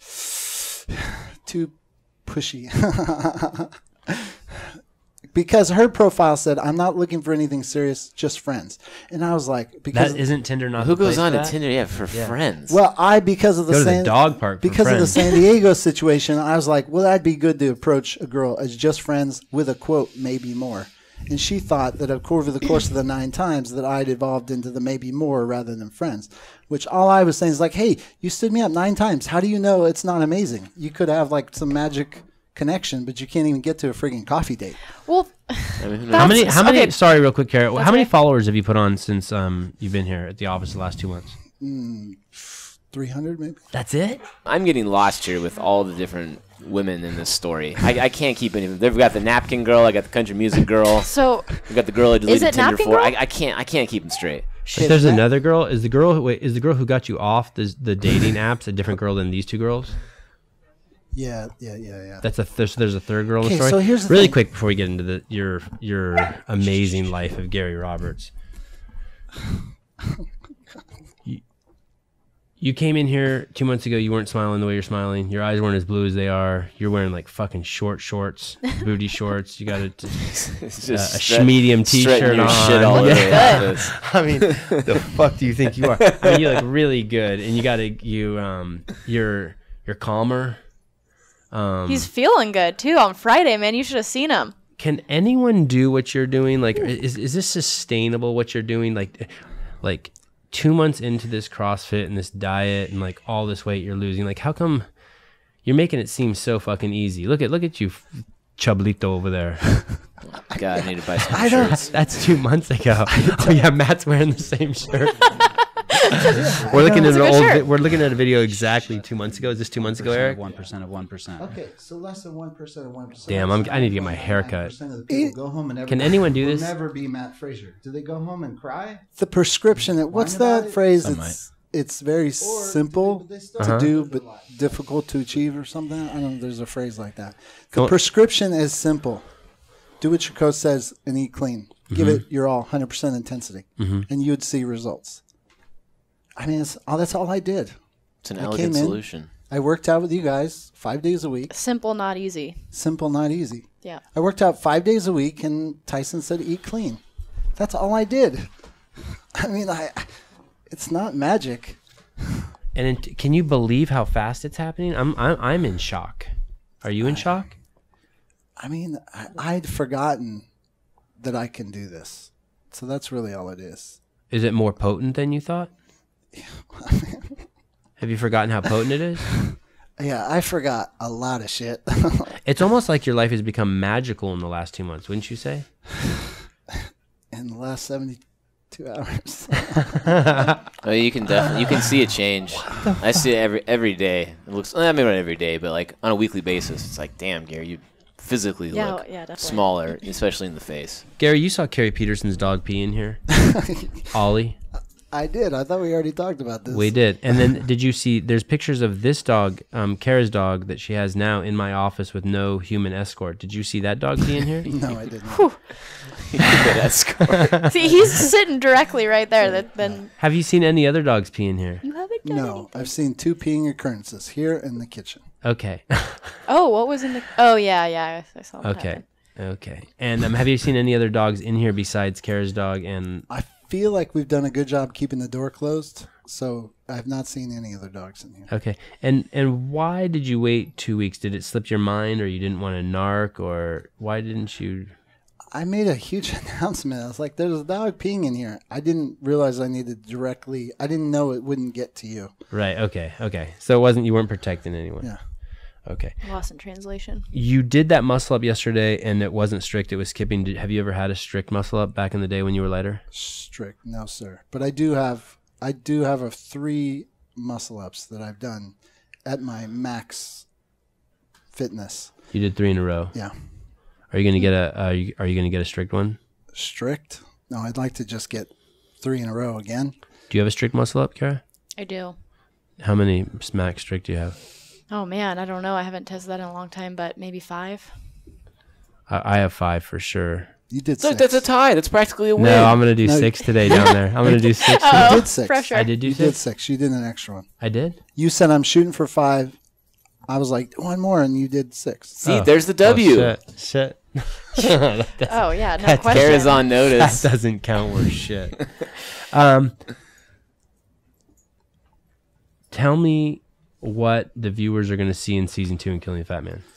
pushy. Because her profile said, I'm not looking for anything serious, just friends. And I was like, because That isn't Tinder not Who the place goes on for to that? Tinder? For friends. well, because of the Go to the San, dog park for because of the friends. San Diego situation, I was like, well, that'd be good to approach a girl as just friends with a quote, maybe more. And she thought that over the course of the 9 times that I'd evolved into the maybe more rather than friends, which all I was saying is like, hey, you stood me up 9 times. How do you know it's not amazing? You could have like some magic connection, but you can't even get to a friggin' coffee date. Well, How many? okay. Sorry, real quick, Kara. How many okay. followers have you put on since you've been here at the office the last 2 months? 300 maybe? That's it. I'm getting lost here with all the different women in this story. I can't keep any of them. They've got the napkin girl. I got the country music girl. So I got the girl I deleted it Tinder napkin for. girl? I can't keep them straight. But there's another girl. Is the girl who got you off the dating apps a different girl than these 2 girls? Yeah. There's a third girl in the Okay, story. so here's the really thing. quick before we get into your amazing life of Gary Roberts. You came in here 2 months ago. You weren't smiling the way you're smiling. Your eyes weren't as blue as they are. You're wearing like fucking short shorts, booty shorts. You got a medium t-shirt your on. shit all over the Yeah. office. I mean, the fuck do you think you are? I mean, you look really good, and you're calmer. He's feeling good too on Friday, man. You should have seen him. Can anyone do what you're doing? Like, is this sustainable? What you're doing? Like 2 months into this CrossFit and this diet and like all this weight you're losing. Like, how come you're making it seem so fucking easy? Look at you, Chublito over there. God, I need to buy some shirts. That's 2 months ago. Oh yeah, Matt's wearing the same shirt. We're looking at It's a good shirt. we're looking at a video exactly 2 months ago. Is this 2 months ago, Eric? 1% of 1%. Okay, so less than 1% of 1%. Damn, I need to get my hair cut. 99% of the people go home and Can anyone do will this? never be Matt Frazier. Do they go home and cry? The prescription. What's that phrase? It's very simple to do, but difficult to achieve, or something. I don't know. There's a phrase like that. The prescription is simple. Do what your coach says and eat clean. Give it your all, 100% intensity, and you'd see results. I mean, that's all I did. It's an elegant solution. I worked out with you guys 5 days a week. Simple, not easy. Simple, not easy. Yeah. I worked out 5 days a week, and Tyson said eat clean. That's all I did. I mean, it's not magic. And can you believe how fast it's happening? I'm in shock. Are you in shock? I mean, I'd forgotten that I can do this. So that's really all it is. Is it more potent than you thought? Have you forgotten how potent it is? Yeah, I forgot a lot of shit. It's almost like your life has become magical in the last 2 months, wouldn't you say? In the last 72 hours. Oh, you can see a change. I see it every day. It looks, maybe not every day, but like on a weekly basis, it's like, damn, Gary, you physically look definitely. smaller, especially in the face. Gary, you saw Carrie Peterson's dog pee in here. Ollie. I did. I thought we already talked about this. We did. And then did you see, there's pictures of this dog, Kara's dog, that she has now in my office with no human escort. Did you see that dog pee in here? No, I didn't. See, he's sitting directly right there. Then Have you seen any other dogs pee in here? you haven't done No, anything. I've seen 2 peeing occurrences here in the kitchen. Okay. Oh, what was in the? Oh yeah, I saw that. Okay. happen. Okay. And have you seen any other dogs in here besides Kara's dog? And I feel like we've done a good job keeping the door closed, so I've not seen any other dogs in here. okay. And why did you wait 2 weeks? Did it slip your mind, or you didn't want to narc, or why didn't you? I made a huge announcement. I was like, there's a dog peeing in here. I didn't realize I needed I didn't know it wouldn't get to you. Right. Okay. Okay. So you weren't protecting anyone. Yeah. Okay. Lost in translation. You did that muscle up yesterday, and it wasn't strict. It was skipping. Have you ever had a strict muscle up back in the day when you were lighter? Strict, no sir. But I do have a 3 muscle ups that I've done at my max fitness. You did 3 in a row. Yeah. Are you gonna get are you gonna get a strict one? Strict? No, I'd like to just get 3 in a row again. Do you have a strict muscle up, Kara? I do. How many max strict do you have? Oh man, I don't know. I haven't tested that in a long time, but maybe 5. I have 5 for sure. You did Look, 6. that's a tie. That's practically a win. No, I'm gonna do No. 6 today down there. I'm gonna do 6. You Oh, did 6. pressure. I did do You 6. did 6. You did an extra one. I did. You said I'm shooting for 5. I was like, 1 more, and you did 6. See, there's the W. Oh, shit. That Oh yeah, no That's question. Kara's on notice. doesn't count worth shit. Tell me what the viewers are gonna see in season 2 in Killing the Fat Man.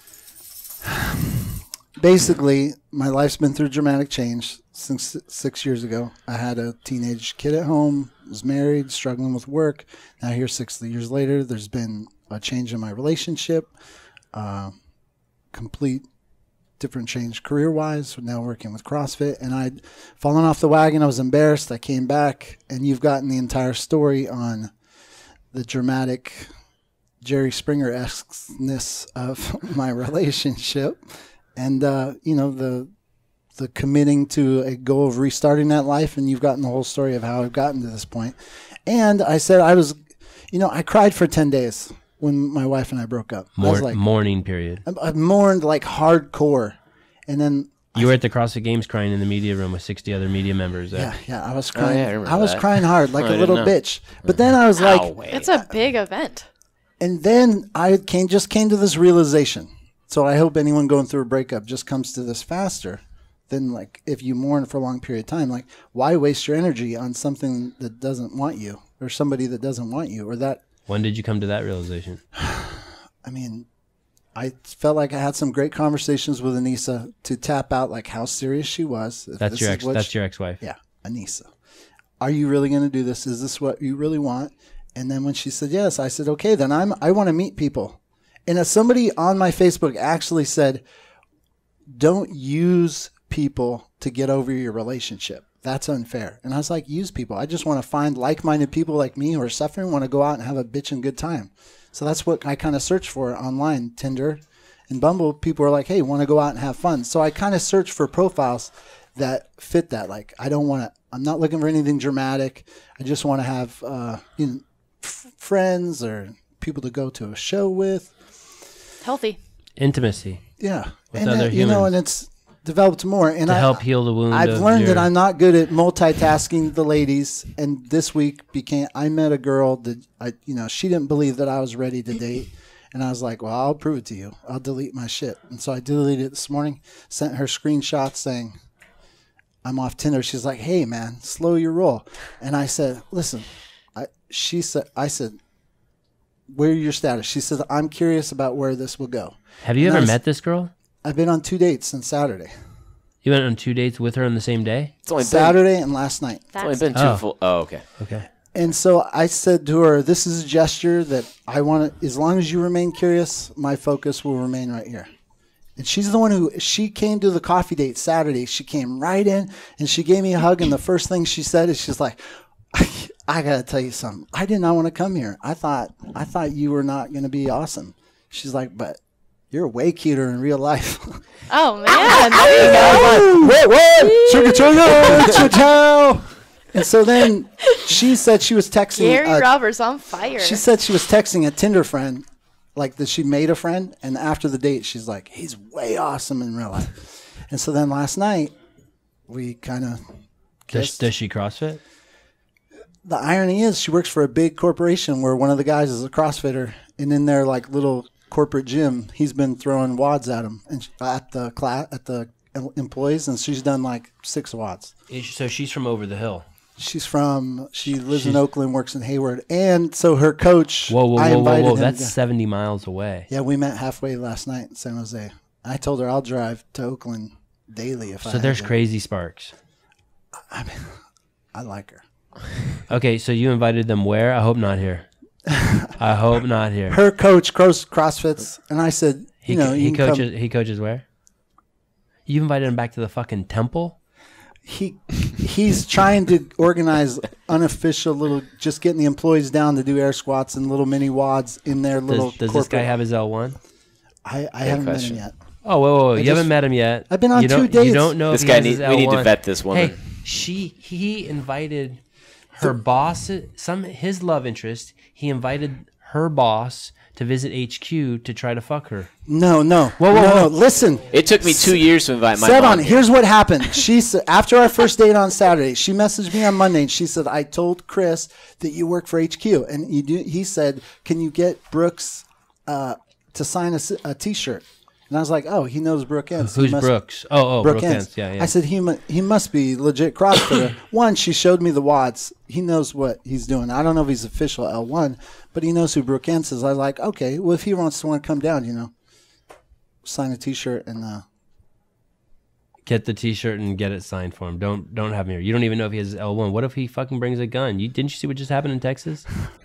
Basically, my life's been through dramatic change since 6 years ago. I had a teenage kid at home, was married, struggling with work. Now here 6 years later, there's been a change in my relationship, complete different change career-wise, now working with CrossFit, and I'd fallen off the wagon. I was embarrassed. I came back, and you've gotten the entire story on the dramatic Jerry Springer-esque-ness of my relationship. And, the committing to a goal of restarting that life, and you've gotten the whole story of how I've gotten to this point. And I said I cried for 10 days when my wife and I broke up. I was like, Mourning period. I mourned like hardcore. And then You were at the CrossFit Games crying in the media room with 60 other media members. Yeah, I was crying. yeah, I remember I was that. crying hard like Oh, I a didn't little know. bitch. But then I was like, It's a big event. and then I just came to this realization. So I hope anyone going through a breakup just comes to this faster than like if you mourn for a long period of time. Like, why waste your energy on something that doesn't want you or somebody that doesn't want you or that? When did you come to that realization? I mean, I felt like I had some great conversations with Anissa to tap out like how serious she was. If That's this your is ex. what That's she- your ex-wife. Yeah, Anissa. Are you really going to do this? Is this what you really want? And then when she said yes, I said, okay, then I want to meet people. And as somebody on my Facebook actually said, don't use people to get over your relationship. That's unfair. And I was like, use people. I just want to find like-minded people like me who are suffering, want to go out and have a bitchin' good time. So that's what I kind of search for online, Tinder and Bumble. People are like, hey, want to go out and have fun. So I kind of search for profiles that fit that. Like, I'm not looking for anything dramatic. I just want to have, friends or people to go to a show with. Healthy. Intimacy Yeah. With and other and it's developed more. And to help heal the wound. I've of learned that your- I'm not good at multitasking the ladies. And this week I met a girl that she didn't believe that I was ready to date. And I was like, well, I'll prove it to you. I'll delete my shit. And so I deleted it this morning, sent her screenshots saying, I'm off Tinder. She's like, hey man, slow your roll. And I said, listen, I said, where are your status? She said, I'm curious about where this will go. Have you And I ever was- met this girl? I've been on 2 dates since Saturday. You went on 2 dates with her on the same day? It's only been, Saturday and last night. it's only That's been two Oh. full. Oh, okay. Okay. And so I said to her, this is a gesture that I want to, as long as you remain curious, my focus will remain right here. And she's the one she came to the coffee date Saturday. She came right in and she gave me a hug. And the first thing she said is she's like, I got to tell you something. I did not want to come here. I thought you were not going to be awesome. She's like, but you're way cuter in real life. Oh man, there you go. Wait, what? Chugga-chugga, And so then she said she was texting. Gary Roberts on fire. She said she was texting a Tinder friend, like that she made a friend, and after the date, she's like, he's way awesome in real life. And so then last night, we kind of kissed. Does she CrossFit? The irony is she works for a big corporation where one of the guys is a CrossFitter, and in their like little corporate gym, he's been throwing wads at him and at the employees, and she's done like 6 wads. So she's from over the hill. She lives in Oakland, works in Hayward, and so her coach. Whoa! I invited him That's to- 70 miles away. Yeah, we met halfway last night in San Jose. I told her I'll drive to Oakland daily if I. So there's had to. crazy sparks. I like her. Okay, so you invited them where? I hope not here. I hope not here. Her coach CrossFits, and I said, He you can come- He coaches where? You invited him back to the fucking temple? He's trying to organize unofficial little, just getting the employees down to do air squats and little mini wads in their little. Does this corporate. guy have his L1? I haven't met question. him yet. Oh, whoa! You just- haven't met him yet. I've been on You don't- 2 dates. You don't know This if guy he has his we need to L1. vet this woman. Hey, he invited her boss, his love interest. He invited her boss to visit HQ to try to fuck her. No. whoa. No. Listen. It took me 2 years to invite my Set mom. on. Here's what happened. She said after our first date on Saturday, she messaged me on Monday and she said, "I told Chris that you work for HQ, and you do." He said, "Can you get Brooks to sign a T-shirt?" And I was like, "Oh, he knows Brooke Entz. He Who's must- Brooks? Oh, Brooke Brooke Entz." Entz. Yeah. I said he must be legit CrossFitter. One, she showed me the wads. He knows what he's doing. I don't know if he's official L1, but he knows who Brooke Entz is. I was like, okay, well if he wants to come down, sign a T-shirt and. Get the T-shirt and get it signed for him. Don't have him here. You don't even know if he has his L1. What if he fucking brings a gun? Didn't you see what just happened in Texas?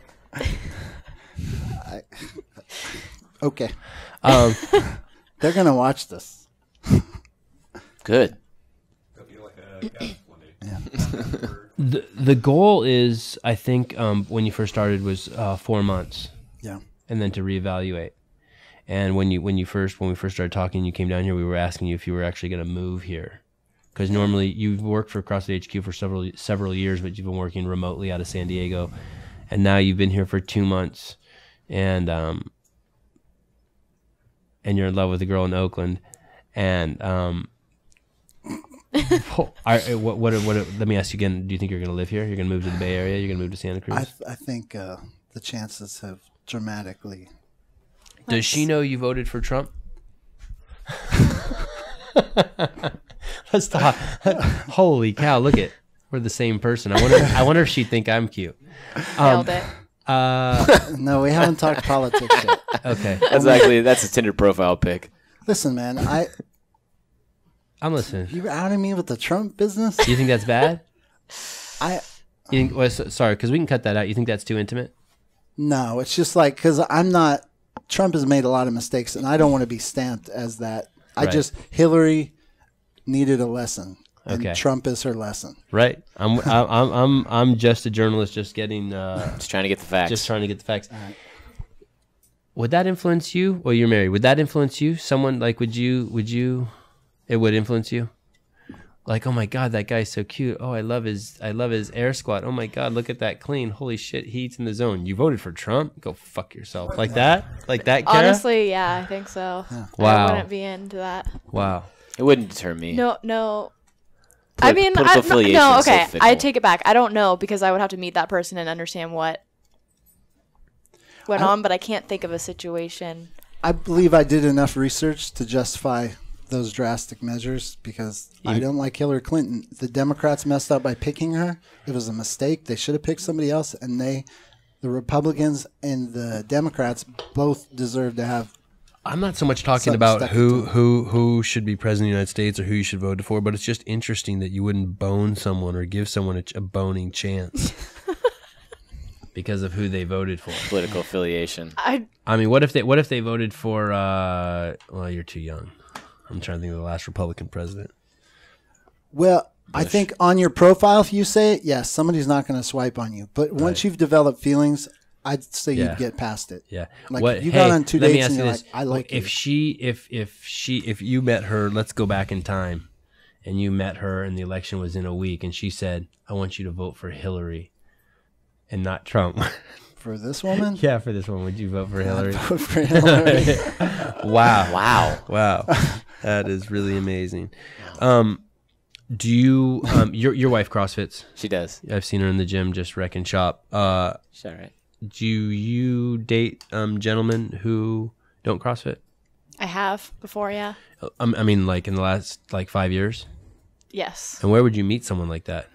Okay, Um, they're gonna watch this. Good. It'll be like a guest one day. the goal is, I think, when you first started was 4 months, Yeah. and then to reevaluate. And when we first started talking, you came down here. We were asking you if you were actually going to move here, because normally you've worked for CrossFit HQ for several years, but you've been working remotely out of San Diego, and now you've been here for 2 months, and you're in love with a girl in Oakland, and Let me ask you again. Do you think you're going to live here? You're going to move to the Bay Area? You're going to move to Santa Cruz? I think the chances have dramatically. Does she know you voted for Trump? Let's talk. Holy cow! Look it. We're the same person. I wonder if she'd think I'm cute. Nailed it. No, we haven't talked politics yet. Okay. That's a Tinder profile pic. Listen, man, I'm listening. you outing me with the Trump business. Do you think that's bad? I You think, well, sorry, because we can cut that out. You think that's too intimate? No, it's just like because I'm not. Trump has made a lot of mistakes, and I don't want to be stamped as that. Right. Hillary needed a lesson, and Okay. Trump is her lesson. Right. I'm just a journalist, just getting, Just trying to get the facts. just trying to get the facts. Would that influence you? Well, you're married. Would that influence you? Someone like, would you? It would influence you. Like, oh my God, that guy's so cute. Oh, I love his air squat. Oh my God, look at that clean. Holy shit, he eats in the zone. You voted for Trump? Go fuck yourself. Like that, Kara? Honestly, yeah, I think so. Wow. I wouldn't be into that. Wow. It wouldn't deter me. No. I mean, political affiliation no. is so Okay, fickle. I take it back. I don't know because I would have to meet that person and understand what went on. But I can't think of a situation. I believe I did enough research to justify those drastic measures because I don't like Hillary Clinton. The Democrats messed up by picking her. It was a mistake. They should have picked somebody else, and the Republicans and the Democrats both deserve to have. I'm not so much talking Something about stuck who should be president of the United States or who you should vote for, but it's just interesting that you wouldn't bone someone or give someone a boning chance because of who they voted for. Political affiliation. I mean, what if they voted for? Well, you're too young. I'm trying to think of the last Republican president. Well, I think on your profile, if you say it, yes, somebody's not going to swipe on you. But once you've developed feelings, I'd say Yeah. you'd get past it. Yeah. Like you got on 2 let me dates ask and you you're this. like, I like if you. if you met her, let's go back in time, and you met her and the election was in a week, and she said, "I want you to vote for Hillary, and not Trump." For this woman? Yeah, for this one, would you vote for Hillary? Vote for Hillary. Wow. That is really amazing. Do you your wife CrossFits? She does. I've seen her in the gym just wrecking shop. She's all right. Do you date gentlemen who don't CrossFit? I have before, yeah. I mean, like in the last 5 years. Yes. And where would you meet someone like that?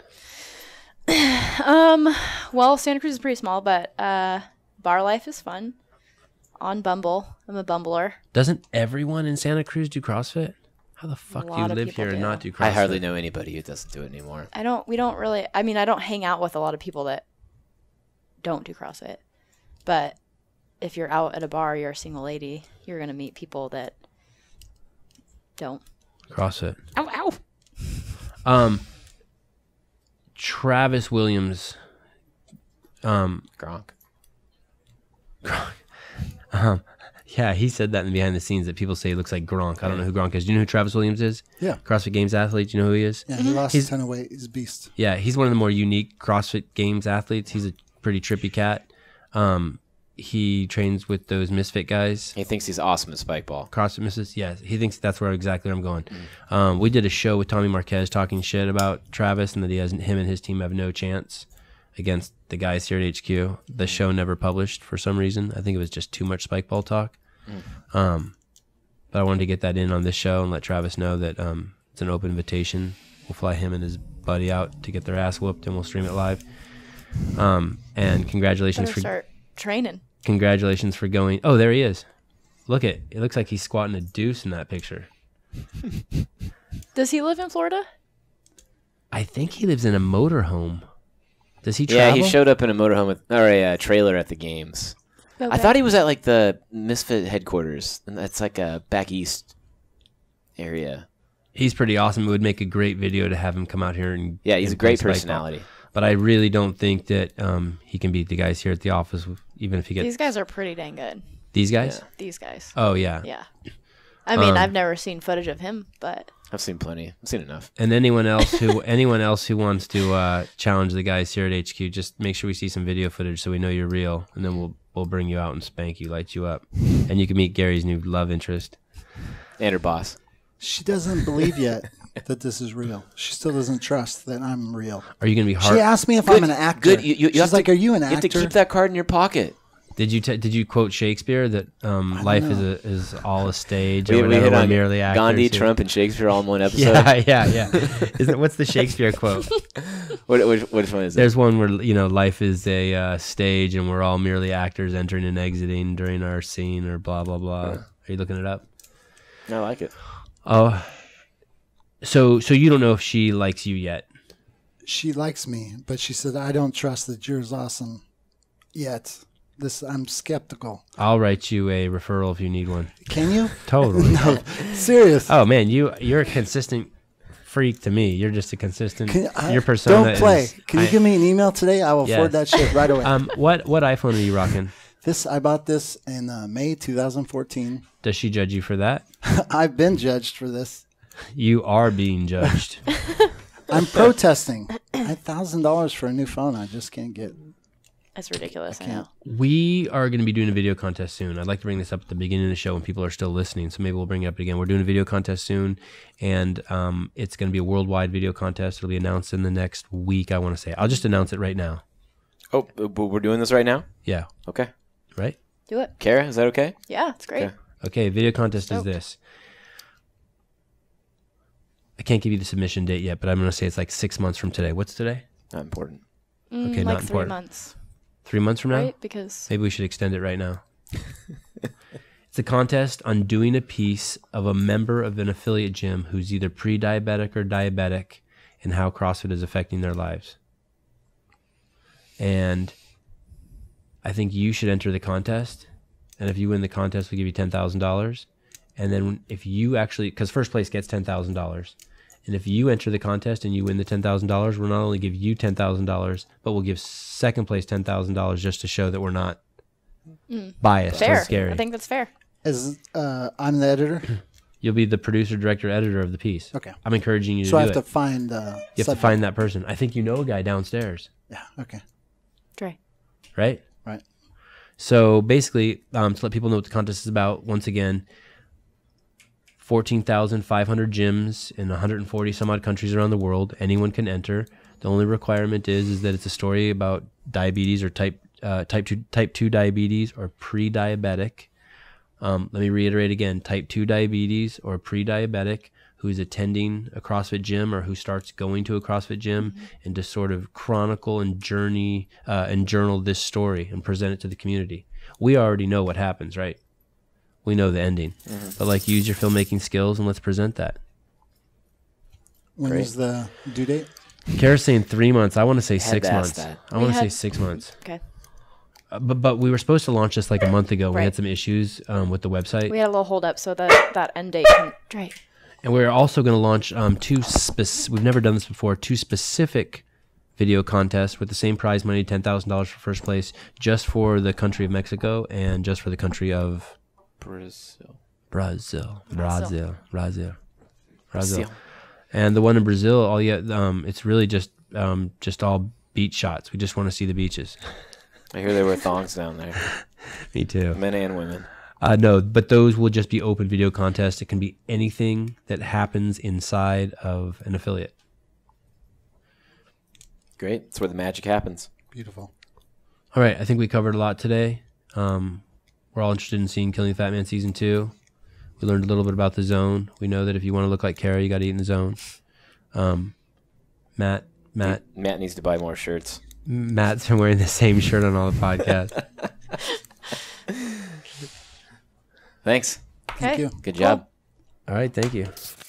Well, Santa Cruz is pretty small, but bar life is fun. On Bumble, I'm a bumbler. Doesn't everyone in Santa Cruz do CrossFit? How the fuck do you lot of live people here and do. not do CrossFit? I hardly know anybody who doesn't do it anymore. We don't really. I mean, I don't hang out with a lot of people that don't do CrossFit. But if you're out at a bar, you're a single lady, you're gonna meet people that don't. CrossFit. Ow, ow. Travis Williams. Gronk. Yeah, he said that in behind the scenes that people say he looks like Gronk. I don't know who Gronk is. Do you know who Travis Williams is? Yeah. CrossFit Games athlete. Do you know who he is? Yeah, he lost He's- a ton of weight. He's a beast. Yeah, he's one of the more unique CrossFit Games athletes. He's a pretty trippy cat. He trains with those Misfit guys. He thinks he's awesome at spike ball. CrossFit Misfits, yes. He thinks that's exactly where I'm going. We did a show with Tommy Marquez talking shit about Travis and that him and his team have no chance against the guys here at HQ. The show never published for some reason. I think it was just too much spike ball talk. But I wanted to get that in on this show and let Travis know that it's an open invitation. We'll fly him and his buddy out to get their ass whooped, and we'll stream it live. And congratulations Better start training. Congratulations for going. Oh, there he is. It looks like he's squatting a deuce in that picture. Does he live in Florida? I think he lives in a motorhome. Does he travel? Yeah, he showed up in a motorhome or a trailer at the games. Okay. I thought he was at like the Misfit headquarters, and that's like a back east area. He's pretty awesome. It would make a great video to have him come out here and Yeah, he's and a great play spike personality. ball. But I really don't think that he can beat the guys here at the office, even if he gets These guys are pretty dang good. these guys. Yeah. These guys. Oh yeah. Yeah. I mean, I've never seen footage of him, but I've seen plenty. I've seen enough. And anyone else who wants to challenge the guys here at HQ, just make sure we see some video footage so we know you're real, and then we'll bring you out and spank you, light you up, and you can meet Gary's new love interest. And her boss. She doesn't believe yet. that this is real. She still doesn't trust that I'm real. Are you going to be She hard? asked me if I'm an actor. Good. You She's have to- like, "Are you an You have actor?" to keep that card in your pocket. Did you quote Shakespeare that life is all a stage? We or whatever, hit we're on merely actors? Gandhi, Trump, and Shakespeare all in one episode. Yeah. What's the Shakespeare quote? Which one is it? There's one where life is a stage and we're all merely actors entering and exiting during our scene or blah blah blah. Are you looking it up? I like it. Oh, so you don't know if she likes you yet? She likes me, but she said, "I don't trust that you're as awesome yet." I'm skeptical. I'll write you a referral if you need one. Can you? Totally. No, serious. Oh man, you're a consistent freak to me. You're just a consistent. Your persona. Don't play. is- Can you give me an email today? I will Yes. forward that shit right away. What iPhone are you rocking? I bought this in May 2014. Does she judge you for that? I've been judged for this. You are being judged. I'm protesting. $1,000 for a new phone. I just can't get. That's ridiculous. I know. We are going to be doing a video contest soon. I'd like to bring this up at the beginning of the show when people are still listening, so maybe we'll bring it up again. We're doing a video contest soon, and it's going to be a worldwide video contest. It'll be announced in the next week, I want to say. I'll just announce it right now. Oh, but we're doing this right now? Yeah, Okay. right? Do it. Kara, is that okay? Yeah, it's great. Okay. Okay, video contest is Stoked. this. I can't give you the submission date yet, but I'm going to say it's like 6 months from today. What's today? Not important. Okay, like not 3 important. months, 3 months from now? right? Because Maybe we should extend it right now. It's a contest on doing a piece of a member of an affiliate gym who's either pre-diabetic or diabetic and how CrossFit is affecting their lives. And I think you should enter the contest. And if you win the contest, we'll give you $10,000. And then if you actually, because first place gets $10,000. And if you enter the contest and you win the $10,000, we'll not only give you $10,000, but we'll give second place $10,000 just to show that we're not biased or fair. scary. I think that's fair. As I'm the editor, You'll be the producer, director, editor of the piece. Okay. I'm encouraging you to so I do have it. to find. You have to find that person. I think you know a guy downstairs, Yeah. Okay. Dre. right? Right. So basically, to let people know what the contest is about, once again, 14,500 gyms in 140 some odd countries around the world. Anyone can enter. The only requirement is that it's a story about diabetes or type 2 diabetes or pre-diabetic. Let me reiterate again: type 2 diabetes or pre-diabetic who's attending a CrossFit gym or who starts going to a CrossFit gym, and to sort of chronicle and journal this story and present it to the community. We already know what happens, right? We know the ending, but like, use your filmmaking skills and let's present that. When Great. is the due date? Kara's saying 3 months. I want to say Had 6 to ask months. that. I want to say had- 6 months. Okay. But we were supposed to launch this like a month ago. We had Right. some issues with the website. We had a little hold up, so that end date can. Dre. And we're also going to launch we've never done this before, 2 specific video contests with the same prize money, $10,000 for first place, just for the country of Mexico and just for the country of Brazil. Brazil. Brazil. And the one in Brazil, it's really just all beach shots. We just want to see the beaches. I hear there were thongs down there, Me too. men and women. No, but those will just be open video contests. It can be anything that happens inside of an affiliate. Great. That's where the magic happens. Beautiful. All right, I think we covered a lot today. We're all interested in seeing Killing the Fat Man Season 2. We learned a little bit about the zone. We know that if you want to look like Kara, you got to eat in the zone. Matt's Matt needs to buy more shirts. been wearing the same shirt on all the podcasts. Thanks. Okay. Thank you. Good job. All right, thank you.